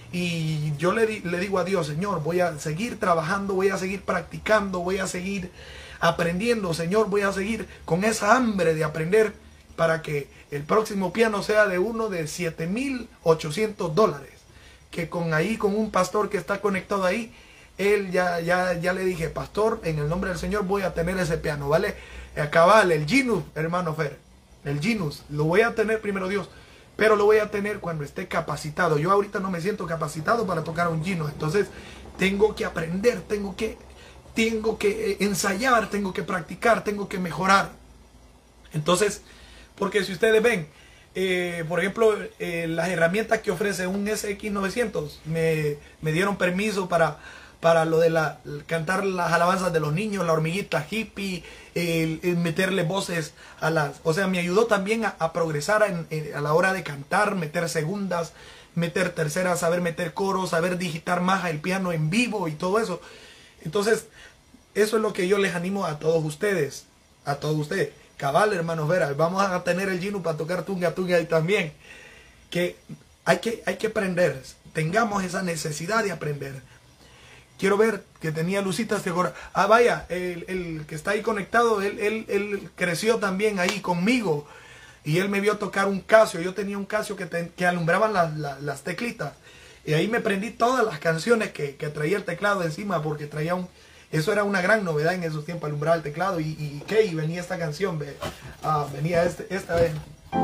Speaker 2: Y yo le, di, le digo a Dios, Señor, voy a seguir trabajando, voy a seguir practicando, voy a seguir aprendiendo, Señor, voy a seguir con esa hambre de aprender para que el próximo piano sea de uno de siete mil ochocientos dólares. Que con ahí, con un pastor que está conectado ahí, él ya, ya, ya le dije, pastor, en el nombre del Señor voy a tener ese piano, ¿vale? Cabal, el Genus, hermano Fer, el Genus, lo voy a tener primero Dios, pero lo voy a tener cuando esté capacitado. Yo ahorita no me siento capacitado para tocar un Genus, entonces tengo que aprender, tengo que, tengo que ensayar, tengo que practicar, tengo que mejorar. Entonces, porque si ustedes ven, eh, por ejemplo, eh, las herramientas que ofrece un S X novecientos, me, me dieron permiso para... para lo de la, cantar las alabanzas de los niños, la hormiguita hippie, el, el meterle voces a las... O sea, me ayudó también a, a progresar en, en, a la hora de cantar, meter segundas, meter terceras, saber meter coros, saber digitar más el piano en vivo y todo eso. Entonces, eso es lo que yo les animo a todos ustedes, a todos ustedes. Cabal, hermanos, Vera, vamos a tener el Genus para tocar tunga tunga ahí también. Que hay que, hay que aprender, tengamos esa necesidad de aprender. Quiero ver que tenía lucitas de ahora. Ah, vaya, el, el que está ahí conectado, él, él, él creció también ahí conmigo. Y él me vio tocar un Casio. Yo tenía un Casio que, te, que alumbraban la, la, las teclitas. Y ahí me prendí todas las canciones que, que traía el teclado encima. Porque traía un... Eso era una gran novedad en esos tiempos, alumbrar el teclado. Y, y ¿qué? Y venía esta canción. Ve, ah, venía este, esta vez.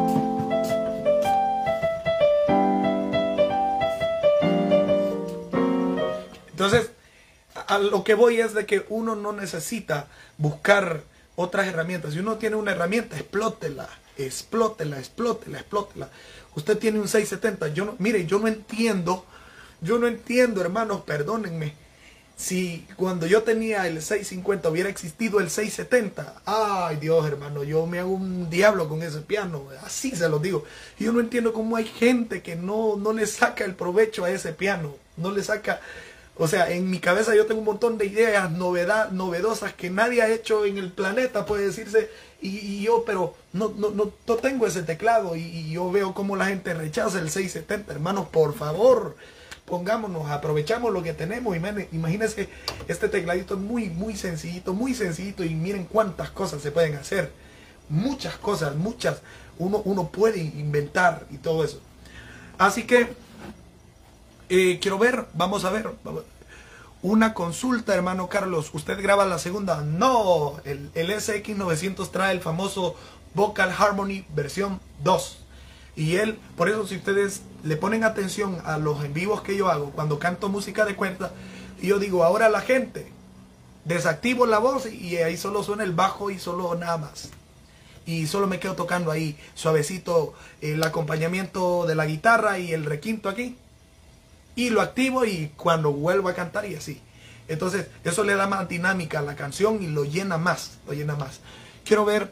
Speaker 2: Entonces... a lo que voy es de que uno no necesita buscar otras herramientas. Si uno tiene una herramienta, explótela, explótela, explótela, explótela. Usted tiene un seiscientos setenta. Yo no, mire, yo no entiendo, yo no entiendo, hermanos, perdónenme. Si cuando yo tenía el seiscientos cincuenta hubiera existido el seiscientos setenta, ay Dios, hermano, yo me hago un diablo con ese piano. Así se los digo. Yo no entiendo cómo hay gente que no, no le saca el provecho a ese piano. No le saca... O sea, en mi cabeza yo tengo un montón de ideas novedad, novedosas que nadie ha hecho en el planeta, puede decirse. Y, y yo, pero no, no, no, no tengo ese teclado. Y, y yo veo cómo la gente rechaza el seiscientos setenta. Hermanos, por favor, pongámonos, aprovechamos lo que tenemos. Imagínense, este tecladito es muy, muy sencillito, muy sencillito. Y miren cuántas cosas se pueden hacer. Muchas cosas, muchas. Uno, uno puede inventar y todo eso. Así que... Eh, quiero ver, vamos a ver. Una consulta, hermano Carlos. ¿Usted graba la segunda? No, el, el S X novecientos trae el famoso Vocal Harmony versión dos. Y él, por eso si ustedes le ponen atención a los en vivos que yo hago, cuando canto música de cuerda, y yo digo, ahora la gente, desactivo la voz y ahí solo suena el bajo y solo nada más. Y solo me quedo tocando ahí suavecito el acompañamiento de la guitarra y el requinto aquí. Y lo activo y cuando vuelvo a cantar y así. Entonces, eso le da más dinámica a la canción y lo llena más, lo llena más. Quiero ver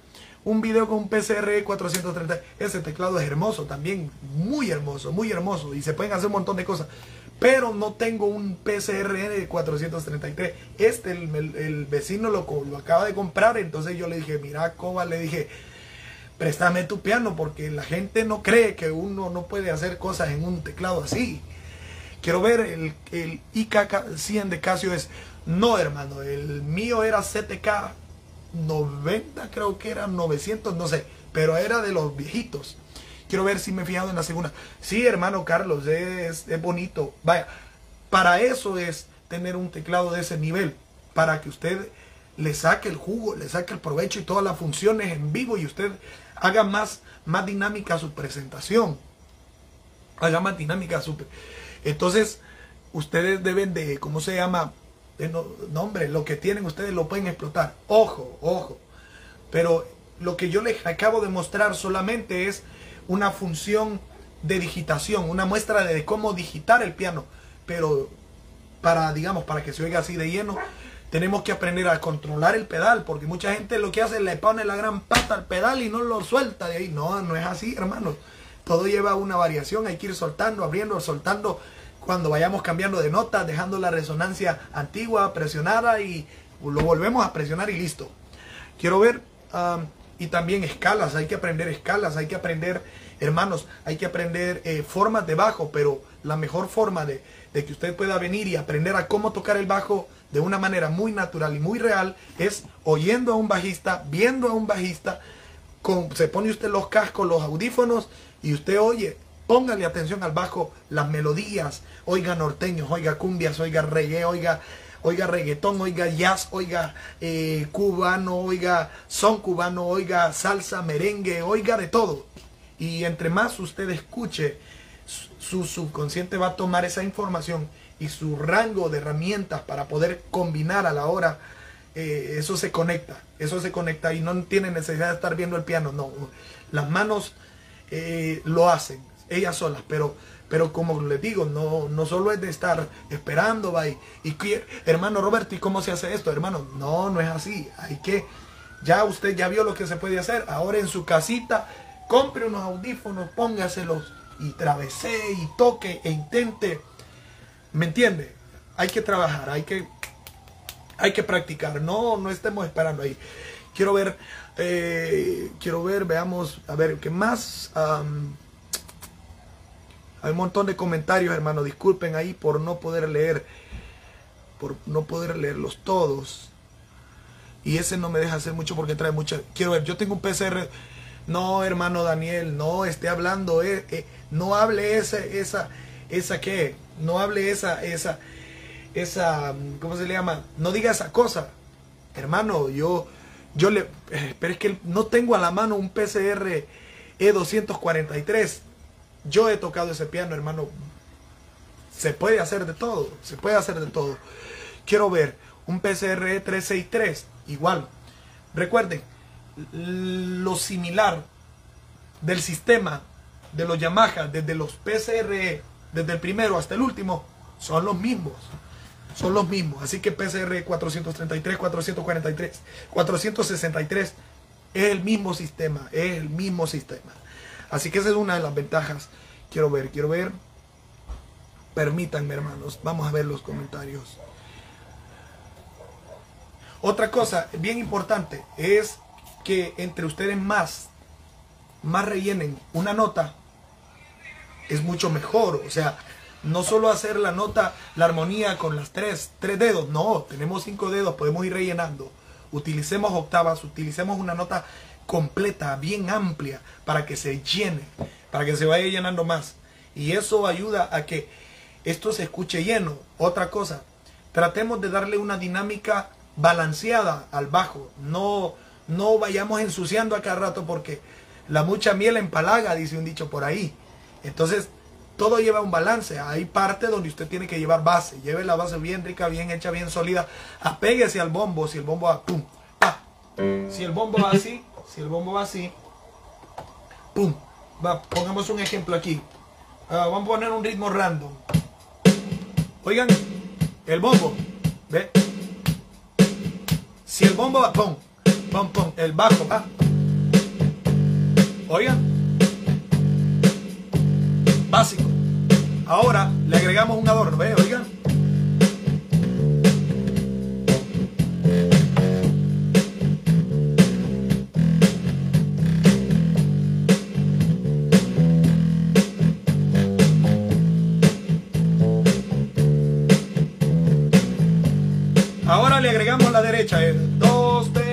Speaker 2: un video con un P C R E cuatrocientos treinta. Ese teclado es hermoso también, muy hermoso, muy hermoso. Y se pueden hacer un montón de cosas. Pero no tengo un P C R E cuatrocientos treinta y tres. Este, el, el, el vecino lo, lo acaba de comprar. Entonces yo le dije, mira, Coba, le dije, préstame tu piano, porque la gente no cree que uno no puede hacer cosas en un teclado así. Quiero ver el, el I K cien de Casio. Es, no, hermano, el mío era C T K noventa, creo que era novecientos, no sé, pero era de los viejitos. Quiero ver si me he fijado en la segunda. Sí, hermano Carlos, es, es bonito. Vaya, para eso es tener un teclado de ese nivel, para que usted le saque el jugo, le saque el provecho y todas las funciones en vivo, y usted haga más, más dinámica su presentación. Haga más dinámica su... Entonces, ustedes deben de, ¿cómo se llama? De no, no, hombre, lo que tienen ustedes lo pueden explotar. Ojo, ojo. Pero lo que yo les acabo de mostrar solamente es una función de digitación, una muestra de cómo digitar el piano. Pero para, digamos, para que se oiga así de lleno, tenemos que aprender a controlar el pedal, porque mucha gente lo que hace es le pone la gran pata al pedal y no lo suelta de ahí. No, no es así, hermanos. Todo lleva una variación, hay que ir soltando, abriendo, soltando. Cuando vayamos cambiando de nota, dejando la resonancia antigua, presionada, y lo volvemos a presionar y listo. Quiero ver, um, y también escalas, hay que aprender escalas, hay que aprender, hermanos, hay que aprender eh, formas de bajo, pero la mejor forma de, de que usted pueda venir y aprender a cómo tocar el bajo de una manera muy natural y muy real es oyendo a un bajista, viendo a un bajista, con, se pone usted los cascos, los audífonos y usted oye. Póngale atención al bajo, las melodías, oiga norteños, oiga cumbias, oiga reggae, oiga, oiga reggaetón, oiga jazz, oiga eh, cubano, oiga son cubano, oiga salsa, merengue, oiga de todo. Y entre más usted escuche, su subconsciente va a tomar esa información y su rango de herramientas para poder combinar a la hora, eh, eso se conecta, eso se conecta y no tiene necesidad de estar viendo el piano, no, las manos eh, lo hacen ellas solas, pero pero como les digo, no, no solo es de estar esperando, va, y, y hermano Roberto, ¿y cómo se hace esto? Hermano, no, no es así, hay que, ya usted ya vio lo que se puede hacer, ahora en su casita, compre unos audífonos, póngaselos y travesee y toque e intente, ¿me entiende? Hay que trabajar, hay que, hay que practicar, no, no estemos esperando ahí. Quiero ver, eh, quiero ver, veamos, a ver, ¿qué más? Um, Hay un montón de comentarios, hermano. Disculpen ahí por no poder leer. Por no poder leerlos todos. Y ese no me deja hacer mucho porque trae mucha... Quiero ver, yo tengo un P C R... No, hermano Daniel, no esté hablando... Eh, eh, no hable esa... Esa... ¿Esa qué? No hable esa... Esa... Esa... ¿Cómo se le llama? No diga esa cosa. Hermano, yo... Yo le... Eh, pero es que no tengo a la mano un P C R E doscientos cuarenta y tres. Yo he tocado ese piano, hermano. Se puede hacer de todo. Se puede hacer de todo. Quiero ver un P C R E trescientos sesenta y tres. Igual. Recuerden, lo similar del sistema de los Yamaha, desde los P C R E, desde el primero hasta el último, son los mismos. Son los mismos. Así que P C R E cuatrocientos treinta y tres, cuatrocientos cuarenta y tres, cuatrocientos sesenta y tres es el mismo sistema. Es el mismo sistema. Así que esa es una de las ventajas. Quiero ver, quiero ver. Permítanme, hermanos. Vamos a ver los comentarios. Otra cosa bien importante es que entre ustedes más, más rellenen una nota, es mucho mejor. O sea, no solo hacer la nota, la armonía con las tres, tres dedos. No, tenemos cinco dedos, podemos ir rellenando. Utilicemos octavas, utilicemos una nota completa, bien amplia, para que se llene, para que se vaya llenando más. Y eso ayuda a que esto se escuche lleno. Otra cosa, tratemos de darle una dinámica balanceada al bajo. No, no vayamos ensuciando a cada rato, porque la mucha miel empalaga, dice un dicho por ahí. Entonces, todo lleva un balance. Hay parte donde usted tiene que llevar base. Lleve la base bien rica, bien hecha, bien sólida. Apéguese al bombo. Si el bombo va, pum, pa. Si el bombo va así, si el bombo va así, pum, va, pongamos un ejemplo aquí. Uh, vamos a poner un ritmo random. Oigan, el bombo, ¿ve? Si el bombo va, pum, pum, pum, el bajo va, Oigan, básico. Ahora le agregamos un adorno, ¿ve? Oigan. Ahora le agregamos la derecha, eh. Dos, tres.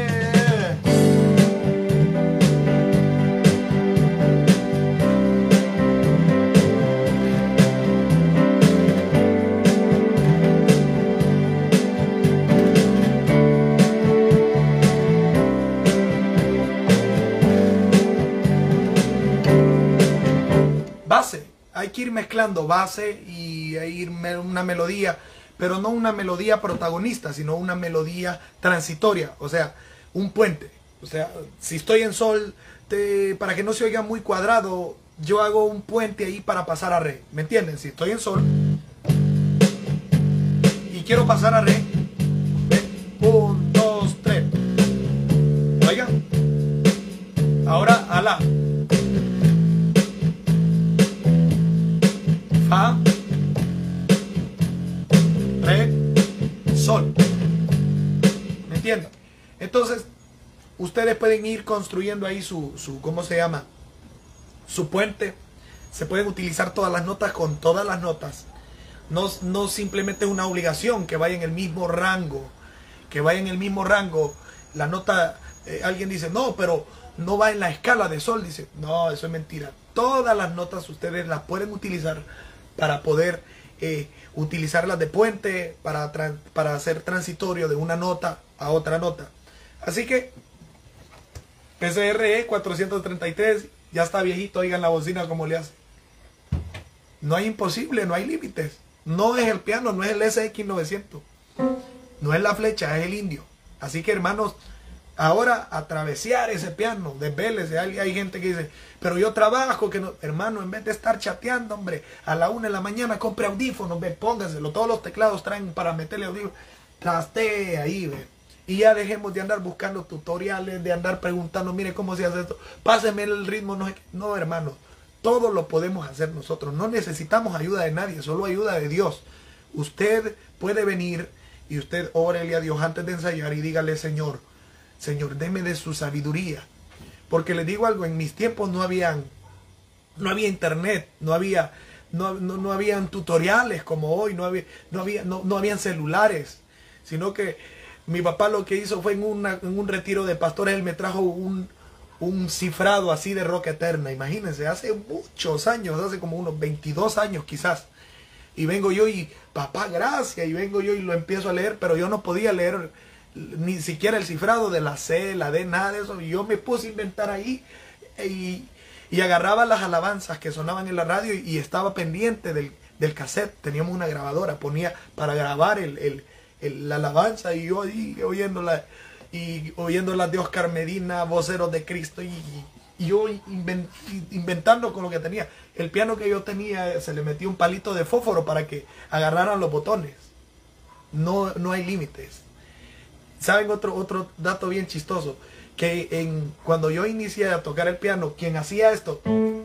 Speaker 2: Base, hay que ir mezclando base y ir una melodía, pero no una melodía protagonista, sino una melodía transitoria, o sea, un puente. O sea, si estoy en sol, te, para que no se oiga muy cuadrado, yo hago un puente ahí para pasar a re, ¿me entienden? Si estoy en sol y quiero pasar a re, un, dos, tres, oigan, ahora a la, fa, re, sol, ¿me entienden? Entonces ustedes pueden ir construyendo ahí su, su, ¿cómo se llama? Su puente. Se pueden utilizar todas las notas con todas las notas. No, no simplemente es una obligación que vaya en el mismo rango, que vaya en el mismo rango. La nota, eh, alguien dice, no, pero no va en la escala de sol. Dice, no, eso es mentira. Todas las notas ustedes las pueden utilizar para poder eh, utilizarlas de puente, para, para hacer transitorio de una nota a otra nota. Así que P C R E cuatrocientos treinta y tres ya está viejito, oigan la bocina como le hace. No hay imposible, no hay límites. No es el piano, no es el S X novecientos, no es la flecha, es el indio. Así que hermanos, ahora a travesear ese piano, desvélese. Hay, hay gente que dice, pero yo trabajo, que no. Hermano, en vez de estar chateando, hombre, a la una de la mañana compre audífonos, ve, póngaselo. Todos los teclados traen para meterle audífonos. Trastee ahí, ve. Y ya dejemos de andar buscando tutoriales, de andar preguntando, mire cómo se hace esto, páseme el ritmo. No, no, hermano, todo lo podemos hacer nosotros. No necesitamos ayuda de nadie, solo ayuda de Dios. Usted puede venir y usted órele a Dios antes de ensayar y dígale, Señor, Señor, deme de su sabiduría. Porque les digo algo, en mis tiempos no habían, no había internet, no había, no, no, no habían tutoriales como hoy, no había, no había, no, no habían celulares, sino que mi papá lo que hizo fue en, una, en un retiro de pastores, él me trajo un, un cifrado así de roca eterna. Imagínense, hace muchos años, hace como unos veintidós años quizás. Y vengo yo y, papá, gracias, y vengo yo y lo empiezo a leer, pero yo no podía leer ni siquiera el cifrado de la C, la D, nada de eso. Y yo me puse a inventar ahí y, y agarraba las alabanzas que sonaban en la radio y, y estaba pendiente del, del cassette. Teníamos una grabadora, ponía para grabar el... el la alabanza y yo ahí oyéndola y oyéndola de Oscar Medina, Voceros de Cristo, y, y yo invent, inventando con lo que tenía. El piano que yo tenía se le metió un palito de fósforo para que agarraran los botones. No, no hay límites. ¿Saben otro, otro dato bien chistoso? Que en, cuando yo inicié a tocar el piano, quien hacía esto,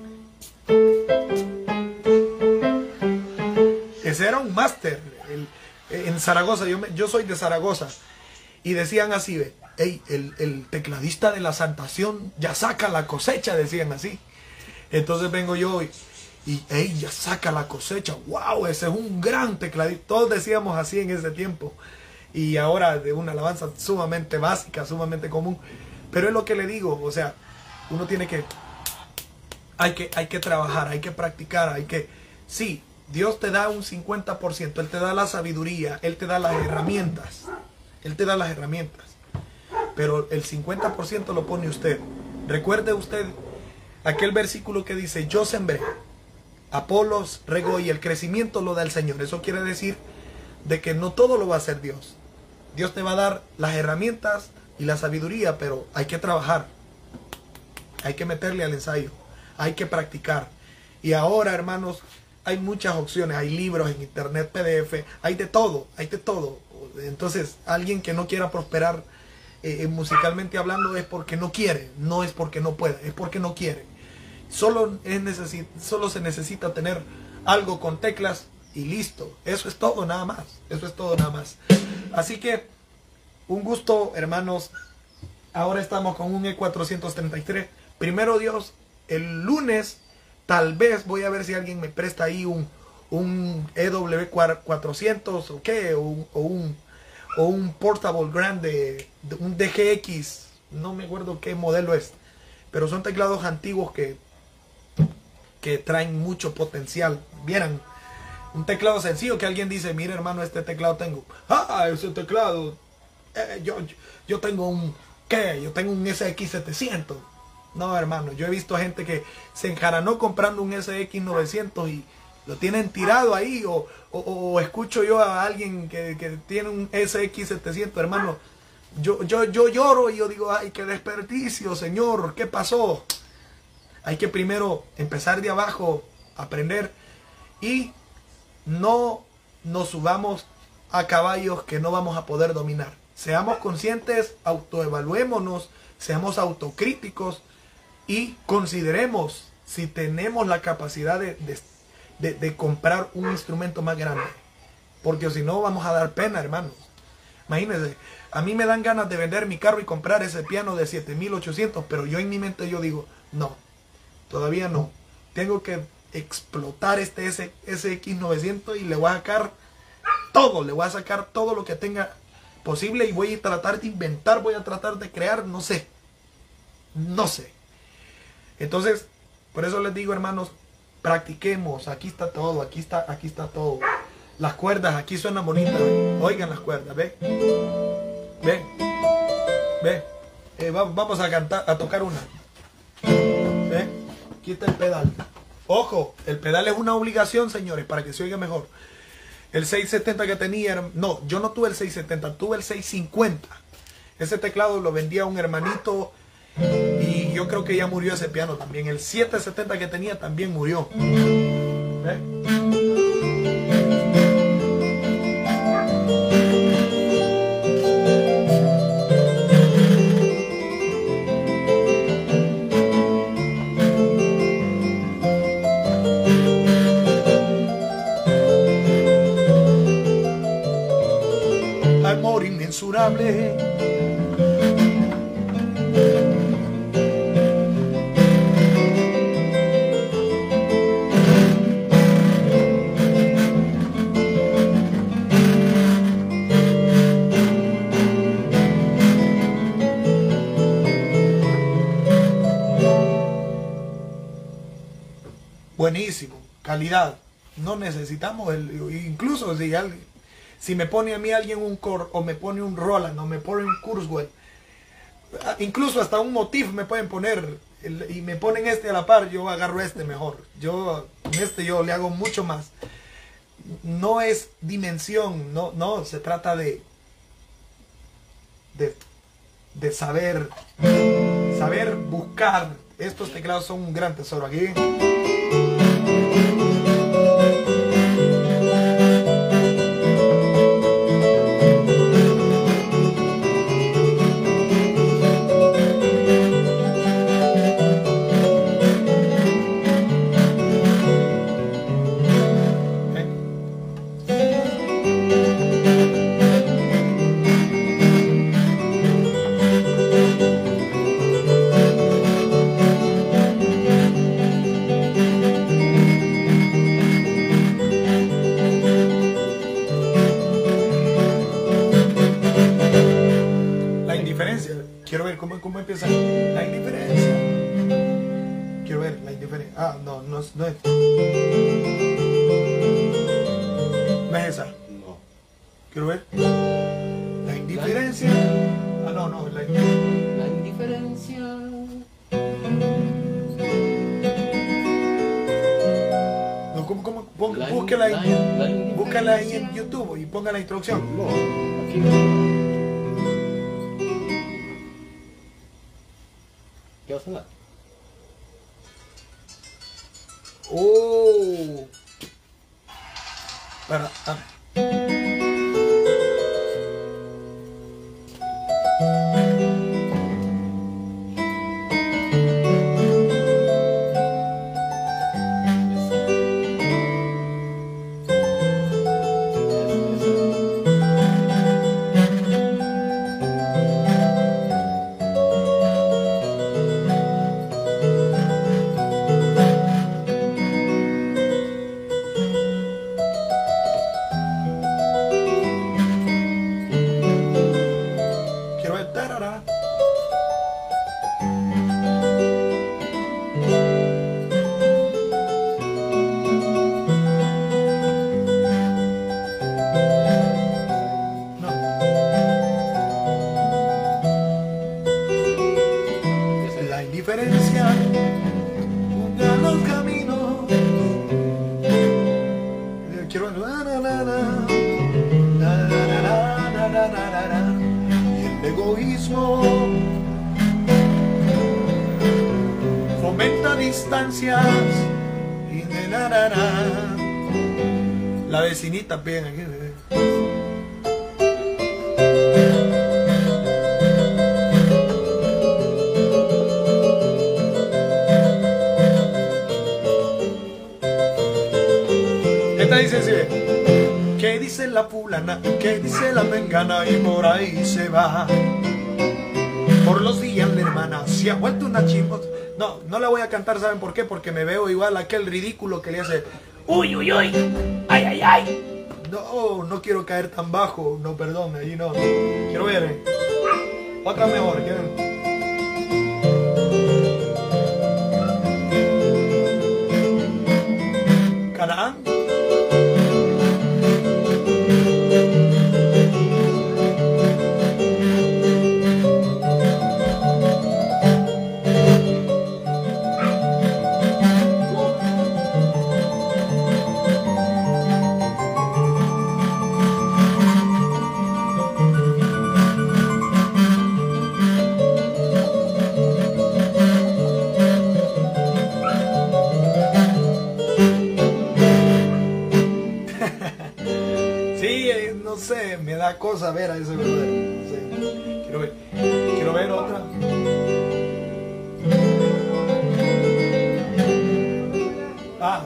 Speaker 2: ese era un máster. En Zaragoza, yo, me, yo soy de Zaragoza, y decían así, ve, hey, el, el tecladista de la Santación ya saca la cosecha, decían así. Entonces vengo yo y, y hey, ya saca la cosecha, wow, ese es un gran tecladista. Todos decíamos así en ese tiempo, y ahora de una alabanza sumamente básica, sumamente común. Pero es lo que le digo, o sea, uno tiene que, hay que, hay que trabajar, hay que practicar, hay que, sí, Dios te da un cincuenta por ciento, Él te da la sabiduría, Él te da las herramientas, Él te da las herramientas, pero el cincuenta por ciento lo pone usted. Recuerde usted aquel versículo que dice, yo sembré, Apolos regó y el crecimiento lo da el Señor. Eso quiere decir de que no todo lo va a hacer Dios. Dios te va a dar las herramientas y la sabiduría, pero hay que trabajar, hay que meterle al ensayo, hay que practicar. Y ahora, hermanos, hay muchas opciones, hay libros en internet, P D F, hay de todo, hay de todo. Entonces, alguien que no quiera prosperar eh, musicalmente hablando es porque no quiere, no es porque no pueda, es porque no quiere. Solo, es necesi- solo se necesita tener algo con teclas y listo. Eso es todo nada más. Eso es todo nada más. Así que un gusto, hermanos. Ahora estamos con un E cuatrocientos treinta y tres. Primero Dios, el lunes tal vez voy a ver si alguien me presta ahí un, un E W cuatrocientos o qué, o un, o un, o un portable grande, un D G X, no me acuerdo qué modelo es, pero son teclados antiguos que, que traen mucho potencial. Vieran, un teclado sencillo que alguien dice, mire hermano, este teclado tengo, ah, ese teclado, eh, yo, yo, yo tengo un, ¿qué? Yo tengo un S X setecientos. No, hermano, yo he visto gente que se enjaranó comprando un S X novecientos y lo tienen tirado ahí, o, o, o escucho yo a alguien que, que tiene un S X setecientos, hermano, yo, yo, yo lloro y yo digo, ay, qué desperdicio, señor, ¿qué pasó? Hay que primero empezar de abajo, aprender, y no nos subamos a caballos que no vamos a poder dominar. Seamos conscientes, autoevaluémonos, seamos autocríticos y consideremos si tenemos la capacidad de, de, de, de comprar un instrumento más grande. Porque si no vamos a dar pena, hermanos. Imagínense, a mí me dan ganas de vender mi carro y comprar ese piano de siete mil ochocientos, pero yo en mi mente yo digo, no, todavía no. Tengo que explotar este S X novecientos y le voy a sacar todo, le voy a sacar todo lo que tenga posible y voy a tratar de inventar, voy a tratar de crear, no sé, no sé. Entonces, por eso les digo, hermanos, practiquemos. Aquí está todo, aquí está, aquí está todo. Las cuerdas, aquí suenan bonitas. Oigan las cuerdas, ve, ve, ve. Eh, va, vamos a cantar, a tocar una. Ve, aquí está el pedal. Ojo, el pedal es una obligación, señores, para que se oiga mejor. El seiscientos setenta que tenía, no, yo no tuve el seiscientos setenta, tuve el seiscientos cincuenta. Ese teclado lo vendía un hermanito y yo creo que ya murió ese piano también. El setecientos setenta que tenía también murió. ¿Ve? Amor inmensurable, buenísimo, calidad. No necesitamos el, incluso si alguien, si me pone a mí alguien un Core o me pone un Roland o me pone un Kurzweil, incluso hasta un Motif me pueden poner el, y me ponen este a la par, yo agarro este mejor. Yo este yo le hago mucho más. No es dimensión, no, no, se trata de de, de saber saber buscar. Estos teclados son un gran tesoro aquí. Quiero ver cómo, cómo empieza la indiferencia. Quiero ver la indiferencia. Ah, no, no es. No es, ¿no es esa?
Speaker 1: No.
Speaker 2: Quiero ver. La indiferencia. Ah, no, no. La,
Speaker 1: la indiferencia.
Speaker 2: No, ¿cómo, cómo? Pon,
Speaker 1: La,
Speaker 2: búsquela,
Speaker 1: la,
Speaker 2: en, la búscala ahí en YouTube y ponga la introducción.
Speaker 1: No, aquí no. ¿Qué va a sonar?
Speaker 2: Oh. Para. Ah. egoísmo, fomenta distancias y de na, na, na. La vecinita bien aquí, bebé. Esta dice así, ¿qué dice la fulana? ¿Qué dice la mengana? Y por ahí se va. Por los días la hermana se ha vuelto una chimbo. No, no la voy a cantar, ¿saben por qué? Porque me veo igual a aquel ridículo que le hace uy, uy, uy, ay, ay, ay. No, no quiero caer tan bajo, no, perdón, allí no. Quiero ver, eh. Otra mejor, ¿quieren? Canaán. Me da cosa ver a ese brother. No sé. Quiero ver. Quiero ver otra. Ah.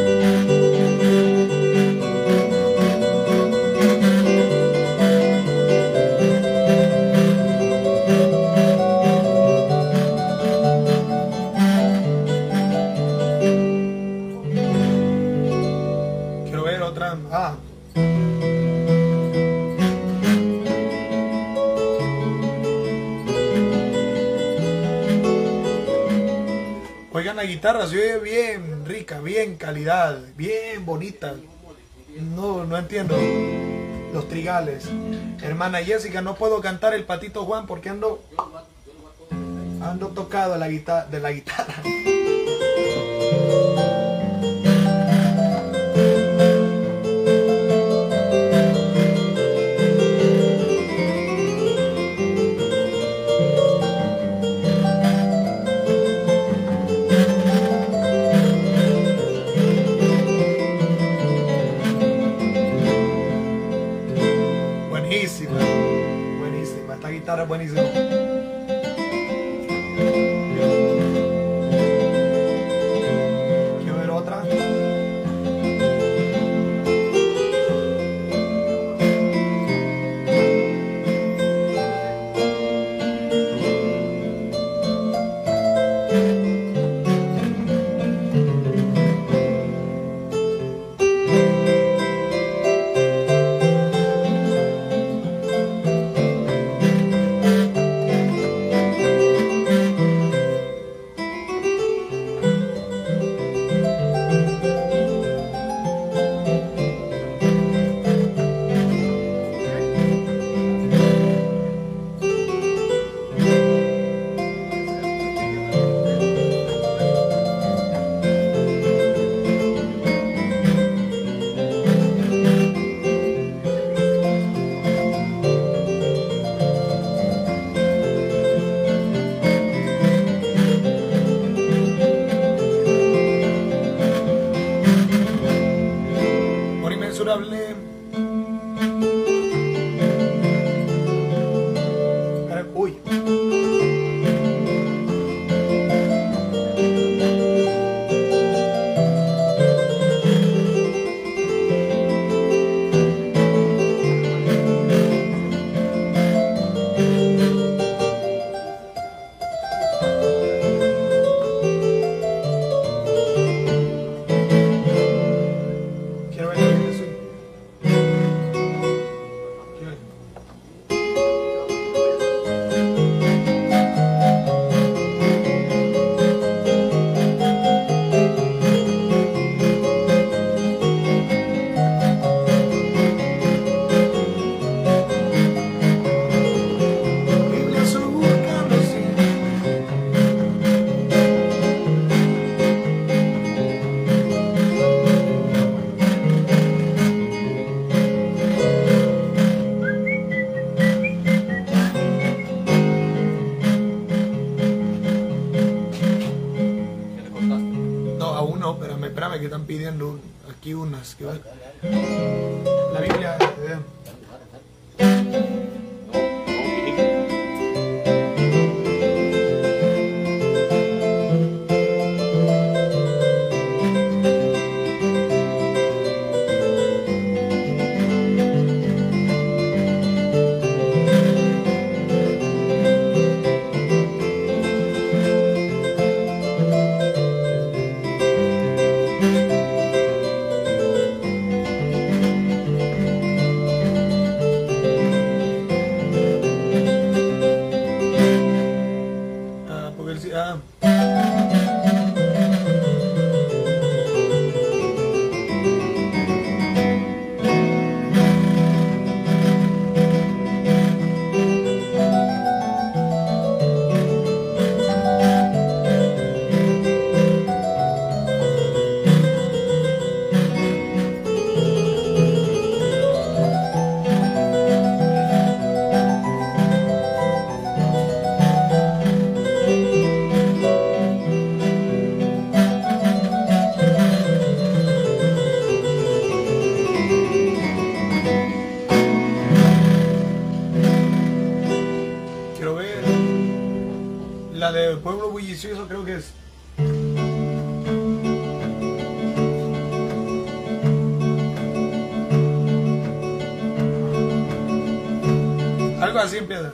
Speaker 2: Quiero ver otra. Ah. Oigan, la guitarra se oye bien rica, bien calidad, bien bonita. No, no entiendo los trigales. Hermana Jessica, no puedo cantar el Patito Juan porque ando ando tocado la guitarra, de la guitarra. Buenísima, buenísima, esta guitarra es buenísima. Quiero ver otra. están pidiendo aquí unas. Que
Speaker 1: Dale,
Speaker 2: va-
Speaker 1: dale, dale.
Speaker 2: La Biblia. eh,
Speaker 1: Dale, dale, dale. No, no, viniste.
Speaker 2: ah, porque el, ah, quiero ver. La de Pueblo Bullicioso creo que es. Algo así empieza.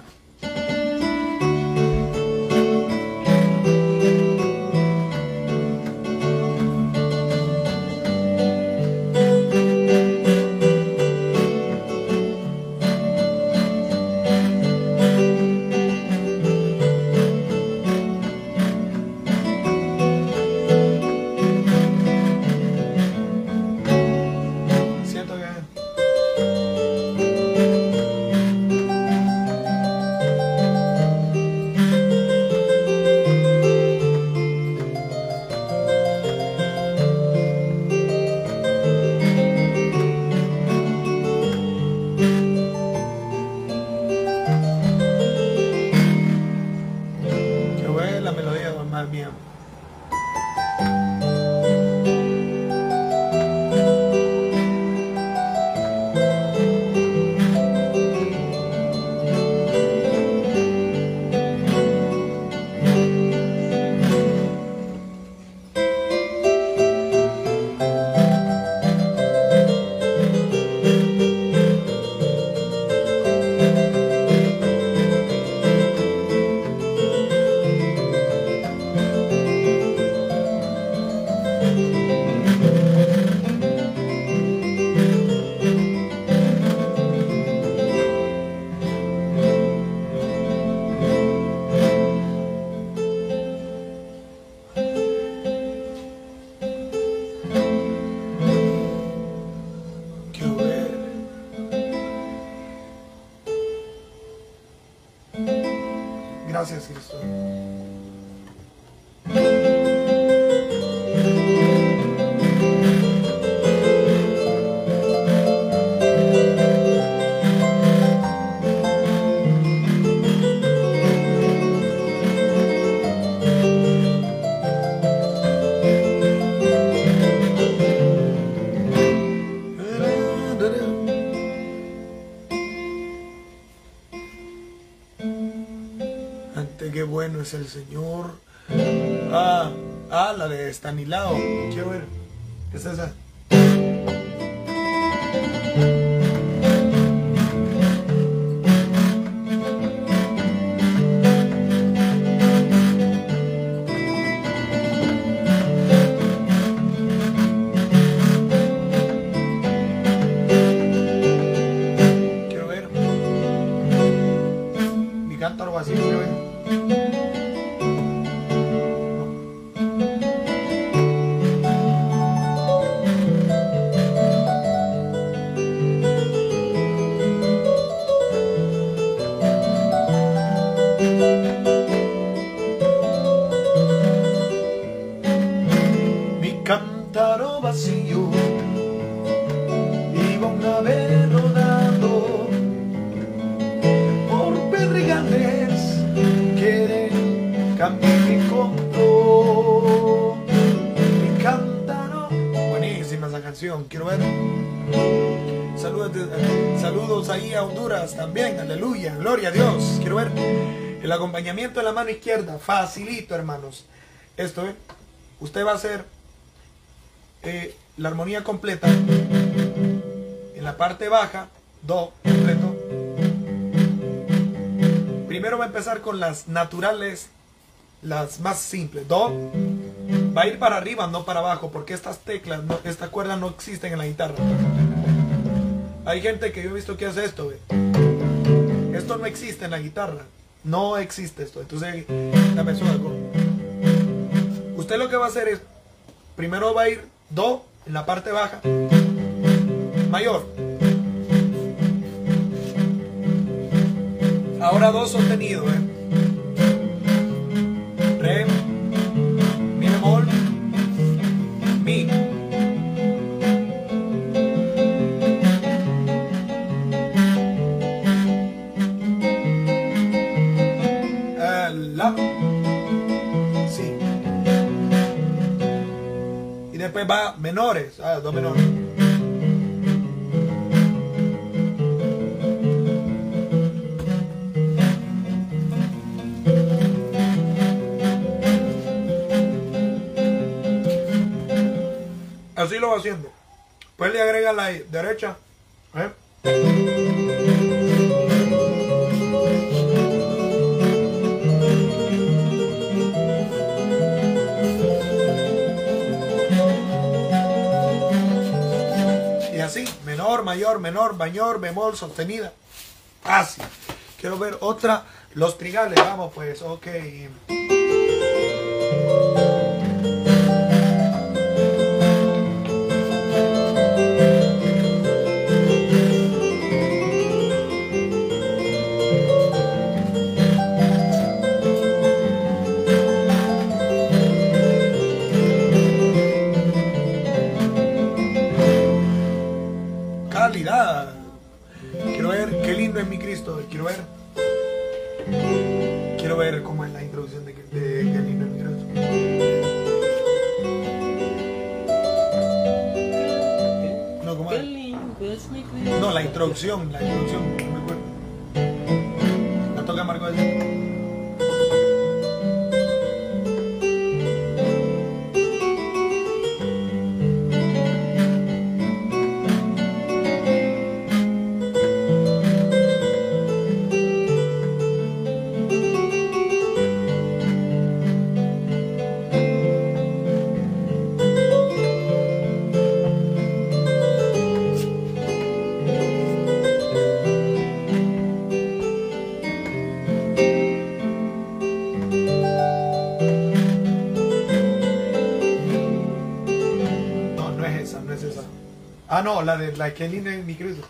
Speaker 2: Siento que. Quiero ver la melodía más mía. Quiero ver. Gracias, Cristo. Ante qué bueno es el Señor. Ah, ah, la de Estanislao. Quiero ver. ¿Qué es esa? Quiero ver. Mi cántaro vacío, quiero ver. Mi cántaro vacío iba una vez rodando por pedregales que saludos, de- saludos ahí a Honduras también, aleluya, gloria a Dios. Quiero ver el acompañamiento de la mano izquierda, facilito hermanos. Esto, ¿eh? Usted va a hacer eh, la armonía completa en la parte baja, do completo. Primero va a empezar con las naturales, las más simples, do. Va a ir para arriba, no para abajo, porque estas teclas, no, estas cuerdas no existen en la guitarra. Hay gente que yo he visto que hace esto, ¿ve? Esto no existe en la guitarra. No existe esto. Entonces, dame eso algo. Usted lo que va a hacer es, primero va a ir do en la parte baja, mayor. Ahora do sostenido, ¿eh? Re, mi bemol, mi. Eh, la. Si. Y después va menores, ah, do menores. Así lo va haciendo. Pues le agrega la derecha. ¿Eh? Y así, menor, mayor, menor, mayor, bemol, sostenida. Fácil. Quiero ver otra. Los trigales, vamos pues, ok. Calidad. Quiero ver qué lindo es mi Cristo. Quiero ver. Quiero ver cómo es la introducción de, de qué lindo es mi Cristo. No, ¿cómo es? No, la introducción, la introducción, no me acuerdo. La toca Marco allí. Ah, no, la de la que linda es mi Cristo.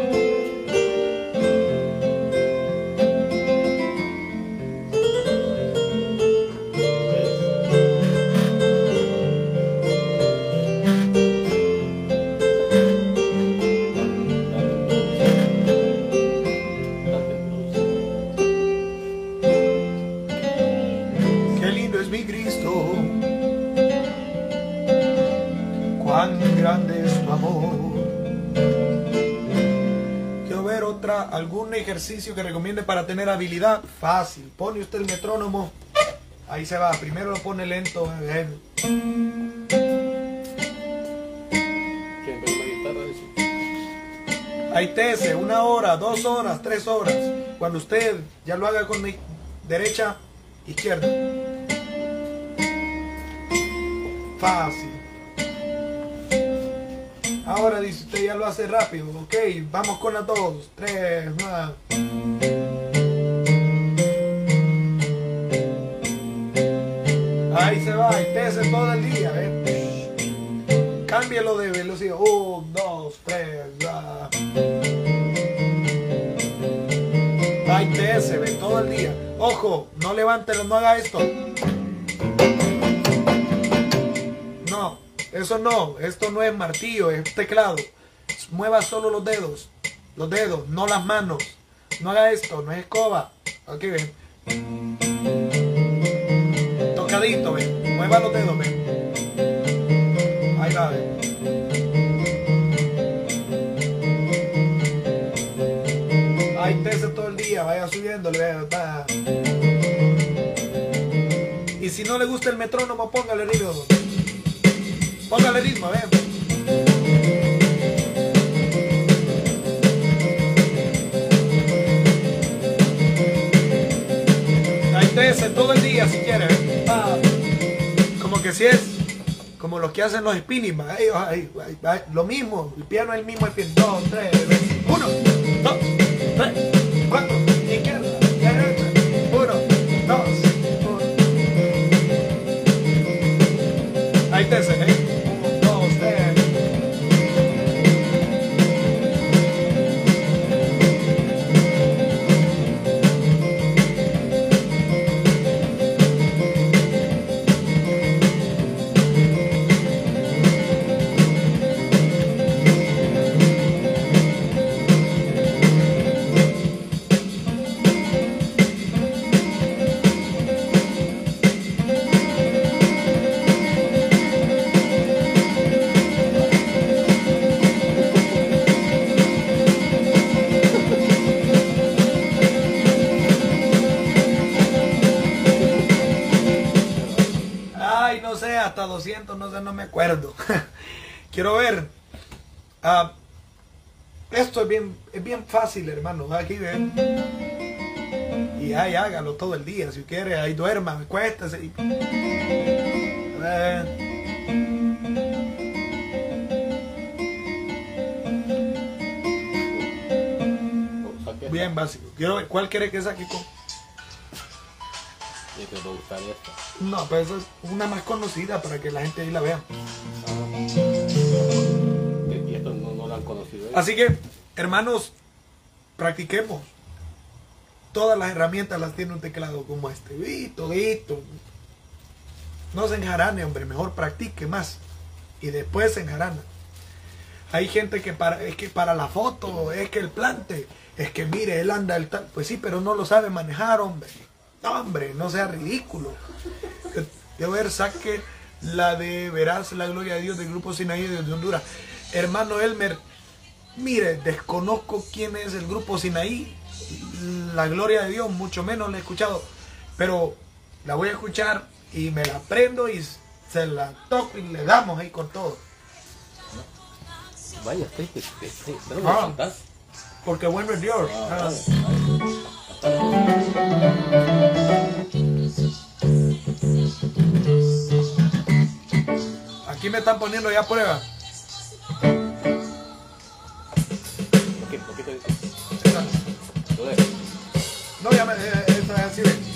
Speaker 2: Qué lindo es mi Cristo. Cuán grande es tu amor. Quiero ver otra, algún ejercicio que recomiende para tener habilidad. Fácil, pone usted el metrónomo. Ahí se va, primero lo pone lento. eh. Ahí tese, una hora, dos horas, tres horas. Cuando usted ya lo haga con mi derecha, izquierda. Fácil. Ahora dice usted ya lo hace rápido, ok, vamos con las dos, tres, más. Ahí se va, y tese todo el día, ¿eh? Cámbielo de velocidad, un, dos, tres, va. Ahí tese, ve, todo el día. Ojo, no levante, no haga esto. No. Eso no, esto no es martillo, es teclado. Mueva solo los dedos, los dedos, no las manos. No haga esto, no es escoba. Aquí ven. Tocadito, ven. Mueva los dedos, ven. Ahí va, ven. Hay tesis todo el día, vaya subiéndole, va. Y si no le gusta el metrónomo, póngale ritmo. Póngale ritmo, ven. Hay tesis todo el día si quiere, va. Como que si es como los que hacen los spinning, va. Ellos, ay, ay, ay, lo mismo, el piano es el mismo, el piano. Dos, tres, uno, dos, tres, cuatro, izquierda, derecha, uno, dos, uno. Ahí te ese, ¿eh? Uno, dos, tres. Ay, no sé, hasta doscientos, no sé, no me acuerdo. Quiero ver. Uh, esto es bien, es bien fácil, hermano. Aquí ven. Y ahí hágalo todo el día. Si quiere, ahí duerma, cuéstese. Y... A ver. Bien básico. Quiero ver, ¿cuál quiere que saque con?
Speaker 1: Yo creo que me gustaría esta.
Speaker 2: No, pero esa es una más conocida para que la gente ahí la vea.
Speaker 1: Y esto no, no lo han conocido ellos.
Speaker 2: Así que, hermanos, practiquemos. Todas las herramientas las tiene un teclado como este. Y todito. No se enjarane, hombre. Mejor practique más. Y después se enjarana. Hay gente que para, es que para la foto, es que el plante, es que mire, él anda el tal. Pues sí, pero no lo sabe manejar, hombre. No, hombre, no sea ridículo. De ver, saque la de Verás la Gloria de Dios del Grupo Sinaí de Honduras. Hermano Elmer, mire, desconozco quién es el Grupo Sinaí. La Gloria de Dios, mucho menos la he escuchado. Pero la voy a escuchar y me la aprendo y se la toco y le damos ahí con todo.
Speaker 1: Vaya, estoy, estoy, estoy, pero
Speaker 2: Ah.
Speaker 1: me cantás.
Speaker 2: Porque bueno es Dios.
Speaker 1: Ah,
Speaker 2: Ah. Aquí me están poniendo ya a prueba.
Speaker 1: ¿Por qué? ¿Por qué te dices?
Speaker 2: Esa.
Speaker 1: ¿Lo ves?
Speaker 2: No, ya me, eh, esta es así de.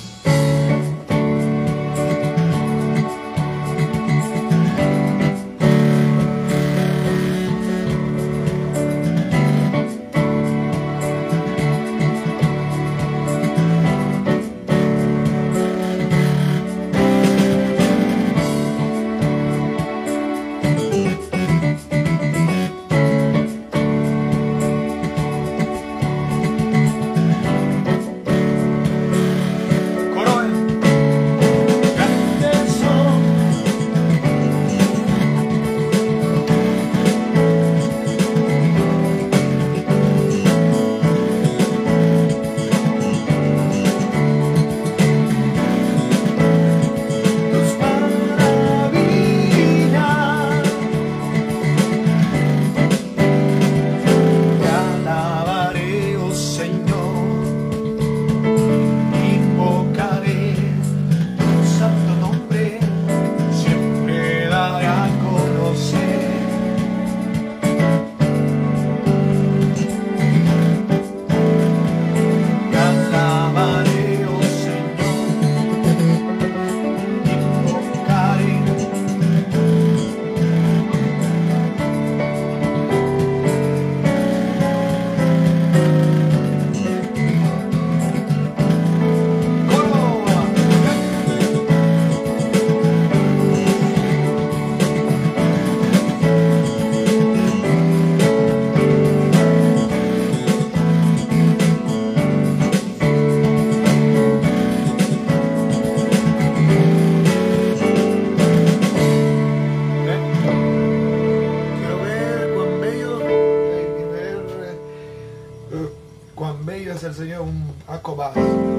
Speaker 2: Cuán bello es el Señor, un Acobás.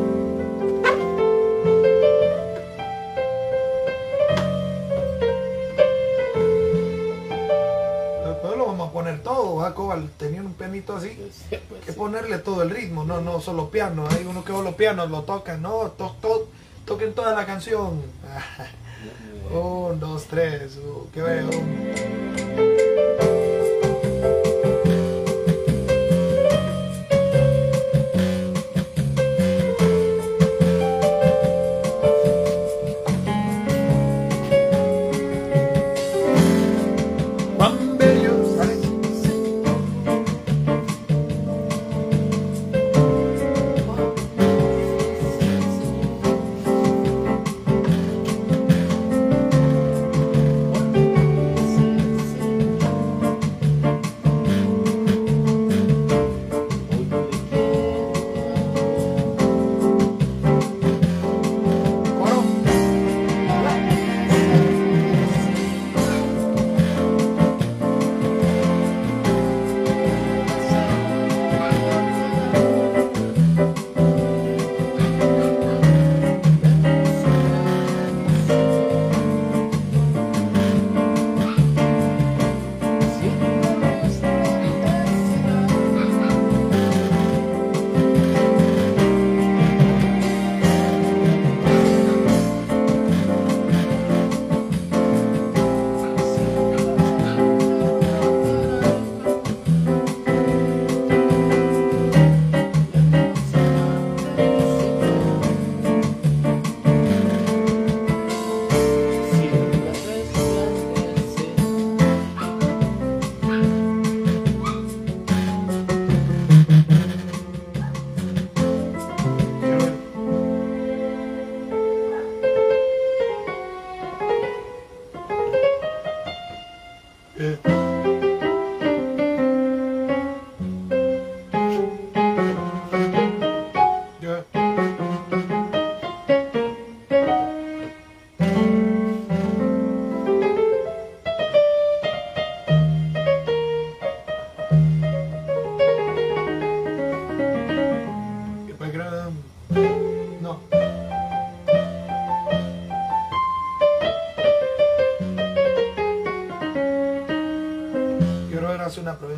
Speaker 2: Después lo vamos a poner todo, Acobás tenía un pianito así.
Speaker 1: Sí, pues,
Speaker 2: Que
Speaker 1: sí.
Speaker 2: ponerle todo el ritmo, no, no solo piano. Hay uno que los pianos lo tocan, no, to, to, toquen toda la canción. Un, dos, tres, uh, que veo. Cuán bello, ¿sale? Coro. Quiero ver. Eh. Ya. ¿Qué pa' gran? No. Quiero ver hacer una prueba.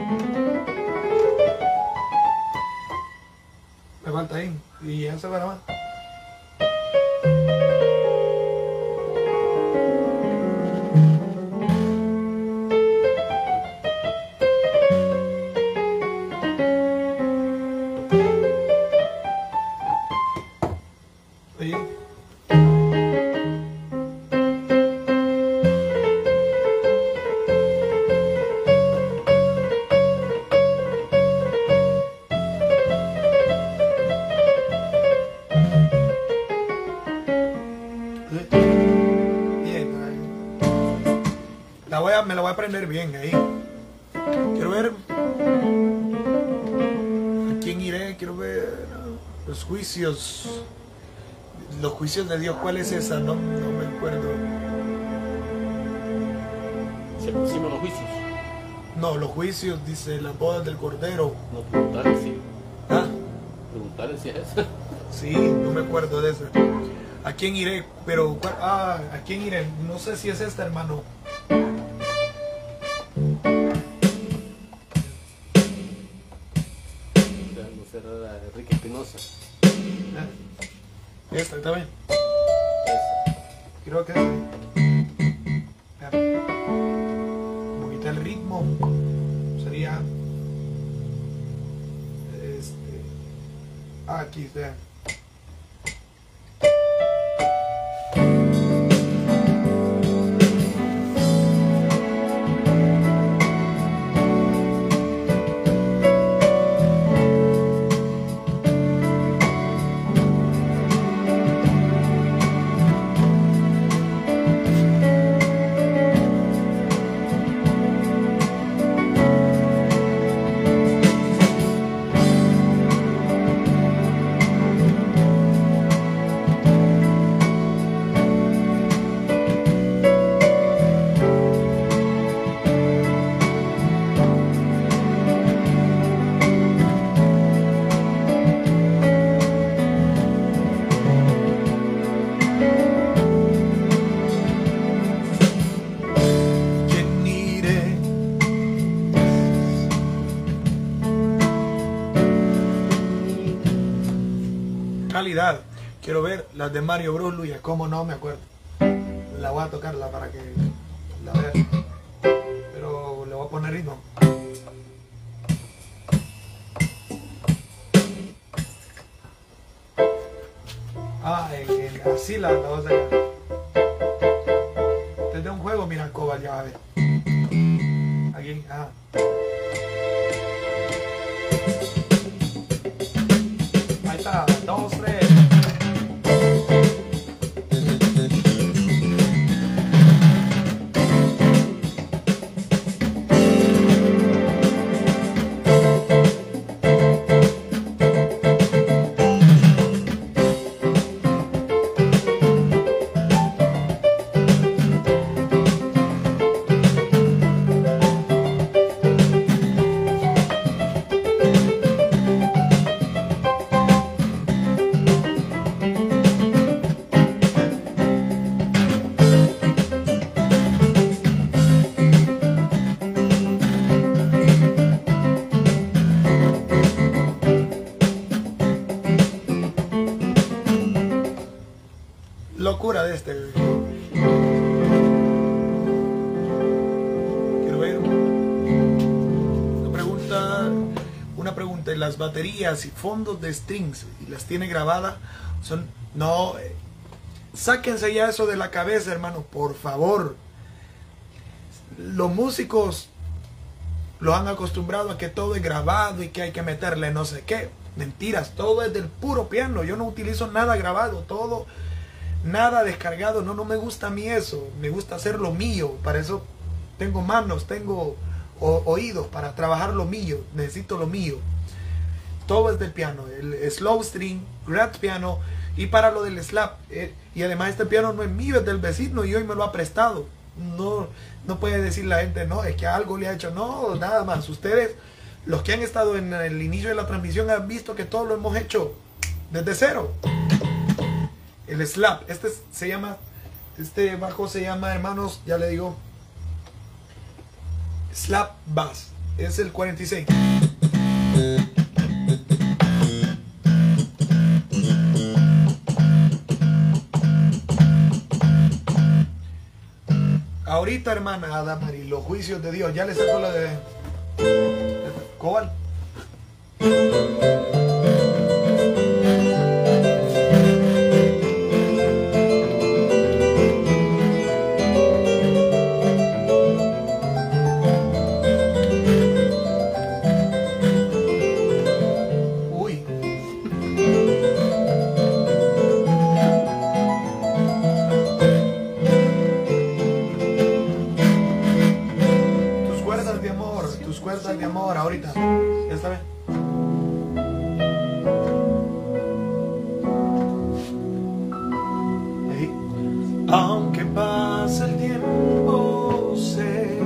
Speaker 2: Me falta ahí. Y ya se va nada más. Ahí. Bien, ahí. La voy a, me la voy a aprender bien ahí. Quiero ver. ¿A quién iré? Quiero ver. Los juicios. Los juicios de Dios. ¿Cuál es esa? No, no me acuerdo.
Speaker 1: Se pusimos los juicios.
Speaker 2: No, los juicios, dice, las bodas del Cordero.
Speaker 1: No preguntaron si,
Speaker 2: Ah,
Speaker 1: preguntaron si es esa.
Speaker 2: sí, no me acuerdo de esa. ¿A quién iré? Pero, ¿cuál? Ah, ¿a quién iré? No sé si es esta, hermano.
Speaker 1: No será Enrique Espinosa.
Speaker 2: Ah, esta, está bien.
Speaker 1: Esa.
Speaker 2: Creo que es. Espera. Un poquito el ritmo. Sería. Este. Ah, aquí está. calidad. Quiero ver las de Mario Bros. Luya, cómo no me acuerdo. La voy a tocarla para que la vean. Pero le voy a poner ritmo. Ah, en, en, así la, la voy a sacar. Desde un juego, mira, Cobal, ya va a ver. Aquí, ah. Ahí está, dos, tres. Locura de este. Quiero ver una pregunta. Una pregunta. ¿Y las baterías y fondos de strings y las tiene grabadas? Son. No. Eh, sáquense ya eso de la cabeza, hermano. Por favor. Los músicos los han acostumbrado a que todo es grabado y que hay que meterle no sé qué. Mentiras. Todo es del puro piano. Yo no utilizo nada grabado. Todo. Nada descargado, no, no me gusta a mí eso, me gusta hacer lo mío, para eso tengo manos, tengo o, oídos para trabajar lo mío, necesito lo mío. Todo es del piano, el slow string, grand piano, y para lo del slap, eh, y además este piano no es mío, es del vecino y hoy me lo ha prestado. No, no puede decir la gente, no, es que algo le ha hecho, no, nada más. Ustedes, los que han estado en el inicio de la transmisión, han visto que todo lo hemos hecho desde cero. El slap, este se llama, este bajo se llama, hermanos, ya le digo, slap bass, es el cuarenta y seis. Ahorita, hermana Adamari, los juicios de Dios, ya le saco la de Cobal. De amor, ahorita. ¿Ya está bien? Ahí. Aunque pase el tiempo, sé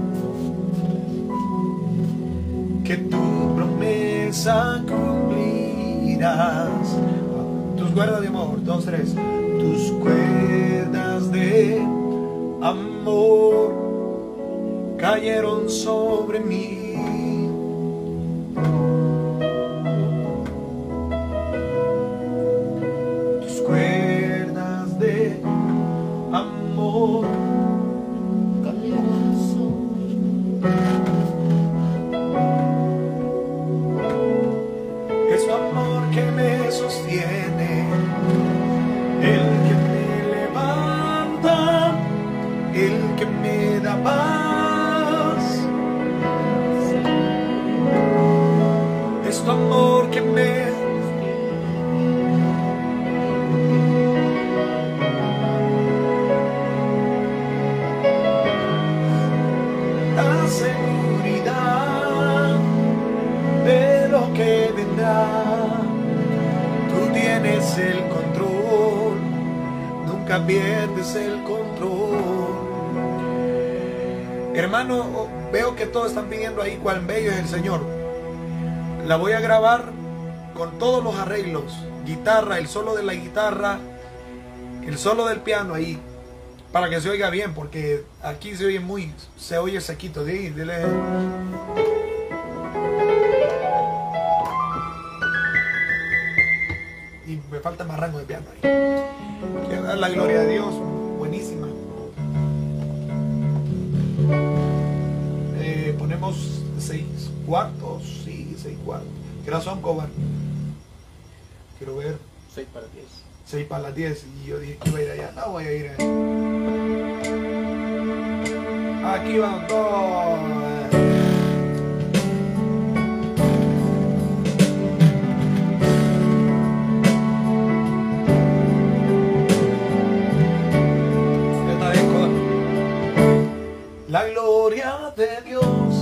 Speaker 2: que tu promesa cumplirás. Tus cuerdas de amor, dos, tres. Tus cuerdas de amor cayeron sobre mí. Tus cuerdas de amor cayeron sobre mí. Es tu amor que me sostiene, el que me levanta, el que me da paz. Es tu amor que me da seguridad de lo que vendrá. Tú tienes el control, nunca pierdes el control. Hermano, veo que todos están pidiendo ahí cuán bello es el Señor. La voy a grabar con todos los arreglos, guitarra, el solo de la guitarra, el solo del piano ahí, para que se oiga bien, porque aquí se oye muy, se oye sequito. Dile, dile. Y me le falta más rango de piano ahí. Quiero dar la gloria a Dios, buenísima. Eh, ponemos seis cuartos, sí, seis cuartos. ¿Qué hora son, Cobar? Quiero ver.
Speaker 1: seis para diez.
Speaker 2: seis para las diez. Y yo dije que iba a ir allá. No voy a ir allá. Aquí van todos. Está bien, Cobar. La gloria de Dios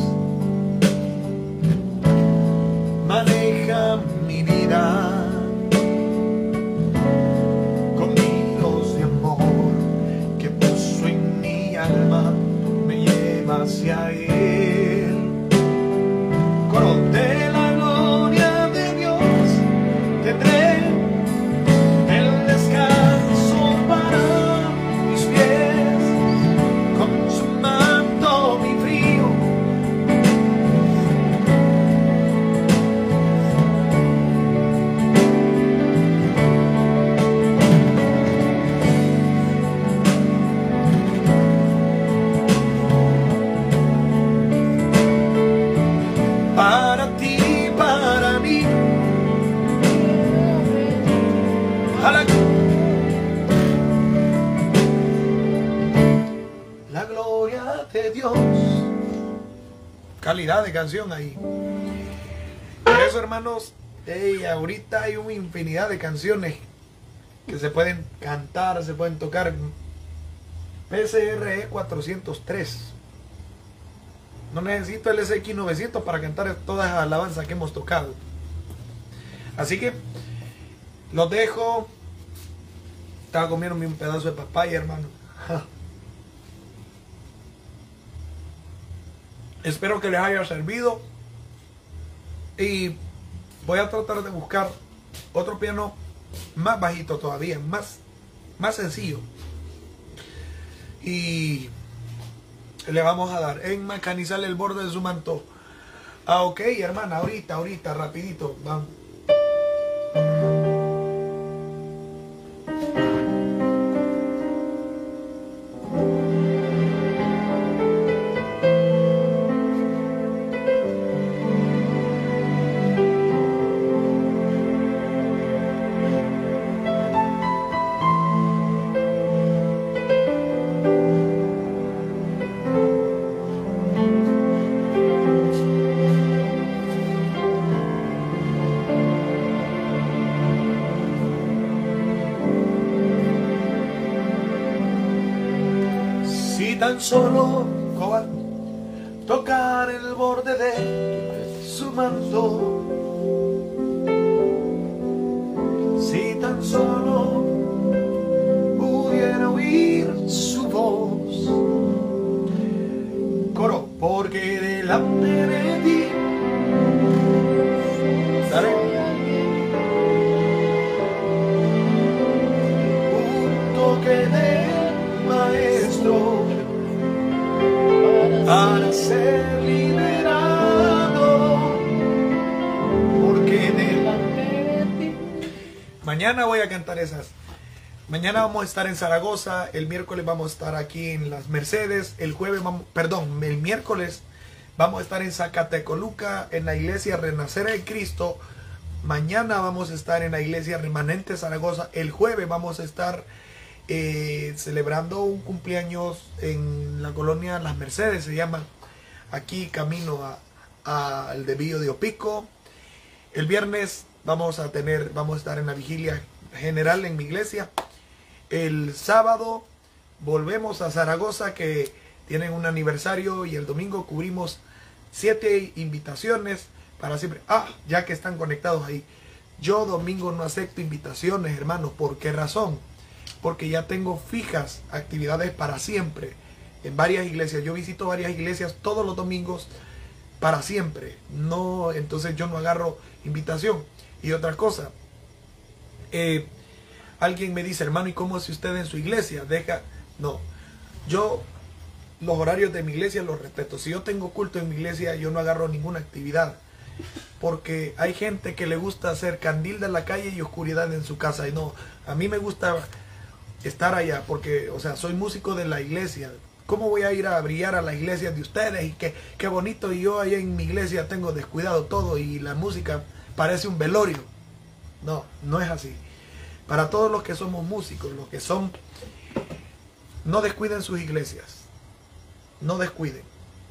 Speaker 2: maneja mi vida. Hacia Él, coro de la gloria de Dios, tendré el descanso para mis pies, consumando mi frío. Para ti, para mí, a la, la gloria de Dios. Calidad de canción ahí. Por eso, hermanos, hey, ahorita hay una infinidad de canciones que se pueden cantar, se pueden tocar. P C R E cuatrocientos tres. No necesito el S X novecientos para cantar todas las alabanzas que hemos tocado. Así que los dejo. Estaba comiéndome un pedazo de papaya, hermano. Espero que les haya servido. Y voy a tratar de buscar otro piano más bajito todavía, más, más sencillo. Y le vamos a dar en mecanizarle el borde de su manto. Ah, ok, hermana, ahorita, ahorita, rapidito. Vamos. Tan solo Cobar, tocar el borde de su manto, si tan solo pudiera oír su voz, coro, porque delante de ti daré un toque de maestro para ser liberado, porque delante de ti. Mañana voy a cantar esas. Mañana vamos a estar en Zaragoza, el miércoles vamos a estar aquí en Las Mercedes, el jueves vamos, perdón, el miércoles vamos a estar en Zacatecoluca, en la iglesia Renacer de Cristo. Mañana vamos a estar en la iglesia Remanente Zaragoza. El jueves vamos a estar Eh, celebrando un cumpleaños en la colonia Las Mercedes, se llama, aquí camino a, a al desvío de Opico. El viernes vamos a tener, vamos a estar en la vigilia general en mi iglesia. El sábado volvemos a Zaragoza, que tienen un aniversario, y el domingo cubrimos siete invitaciones para siempre. Ah, ya que están conectados ahí, yo domingo no acepto invitaciones, hermanos. ¿Por qué razón? Porque ya tengo fijas actividades para siempre en varias iglesias. Yo visito varias iglesias todos los domingos para siempre. No, entonces yo no agarro invitación. Y otra cosa, eh, alguien me dice, hermano, ¿y cómo hace usted en su iglesia? Deja, no, yo los horarios de mi iglesia los respeto. Si yo tengo culto en mi iglesia, yo no agarro ninguna actividad. porque hay gente que le gusta hacer candil de la calle y oscuridad en su casa. Y no, a mí me gusta estar allá porque, o sea, soy músico de la iglesia. ¿Cómo voy a ir a brillar a la iglesia de ustedes? Y qué, qué bonito, y yo allá en mi iglesia tengo descuidado todo y la música parece un velorio. No, no es así. Para todos los que somos músicos, los que son, no descuiden sus iglesias. No descuiden.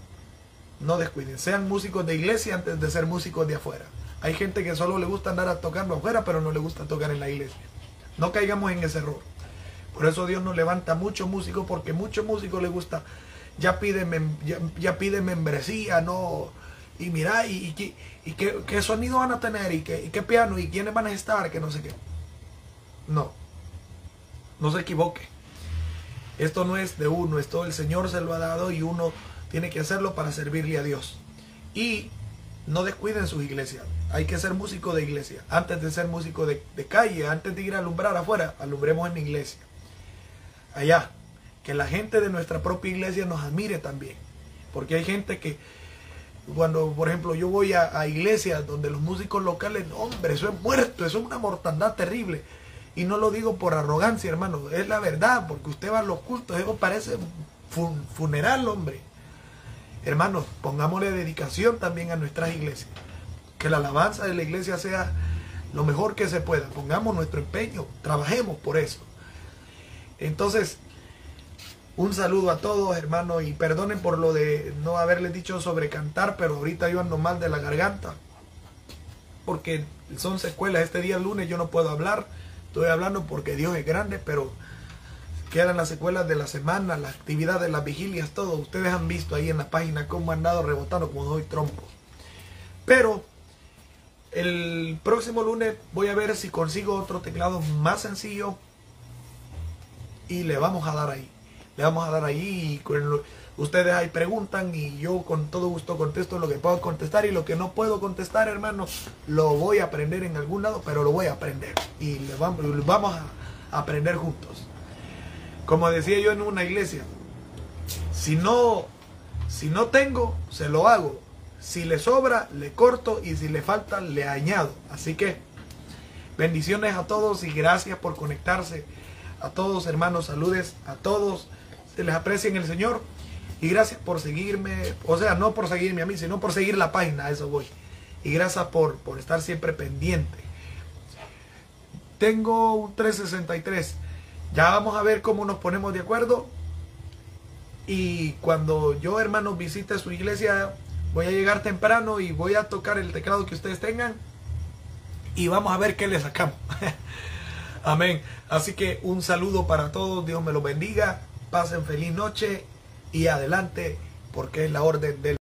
Speaker 2: No descuiden. Sean músicos de iglesia antes de ser músicos de afuera. Hay gente que solo le gusta andar tocando afuera, pero no le gusta tocar en la iglesia. No caigamos en ese error. Por eso Dios nos levanta muchos músicos, porque muchos músicos les gusta, ya piden, ya, ya piden membresía, no, y mira, y, y, y qué, qué sonido van a tener, y qué, y qué piano, y quiénes van a estar, que no sé qué. No, no se equivoque. Esto no es de uno, esto el Señor se lo ha dado y uno tiene que hacerlo para servirle a Dios. Y no descuiden sus iglesias. Hay que ser músico de iglesia. Antes de ser músico de, de calle, antes de ir a alumbrar afuera, alumbremos en la iglesia. Allá, que la gente de nuestra propia iglesia nos admire también, porque hay gente que cuando, por ejemplo, yo voy a, a iglesias donde los músicos locales, hombre, eso es muerto, eso es una mortandad terrible, y no lo digo por arrogancia, hermano, es la verdad, porque usted va a los cultos, eso parece fun, funeral, hombre. Hermanos, pongámosle dedicación también a nuestras iglesias, que la alabanza de la iglesia sea lo mejor que se pueda, pongamos nuestro empeño, trabajemos por eso. Entonces, un saludo a todos, hermanos, y perdonen por lo de no haberles dicho sobre cantar, pero ahorita yo ando mal de la garganta, porque son secuelas. Este día lunes yo no puedo hablar, estoy hablando porque Dios es grande, pero quedan las secuelas de la semana, las actividades, las vigilias, todo. Ustedes han visto ahí en la página cómo han andado rebotando como doy trompos. Pero el próximo lunes voy a ver si consigo otro teclado más sencillo, y le vamos a dar ahí, le vamos a dar ahí, y con lo, ustedes ahí preguntan y yo con todo gusto contesto lo que puedo contestar, y lo que no puedo contestar, hermano, lo voy a aprender en algún lado, pero lo voy a aprender, y le vamos, vamos a aprender juntos. Como decía yo en una iglesia, si no, si no tengo, se lo hago, si le sobra, le corto, y si le falta, le añado. Así que bendiciones a todos y gracias por conectarse. A todos, hermanos, saludes a todos, se les aprecia en el Señor, y gracias por seguirme, o sea, no por seguirme a mí, sino por seguir la página, a eso voy, y gracias por, por estar siempre pendiente. Tengo un trescientos sesenta y tres, ya vamos a ver cómo nos ponemos de acuerdo, y cuando yo, hermanos, visite su iglesia, voy a llegar temprano y voy a tocar el teclado que ustedes tengan, y vamos a ver qué le sacamos. Amén. Así que un saludo para todos. Dios me los bendiga. Pasen feliz noche y adelante, porque es la orden del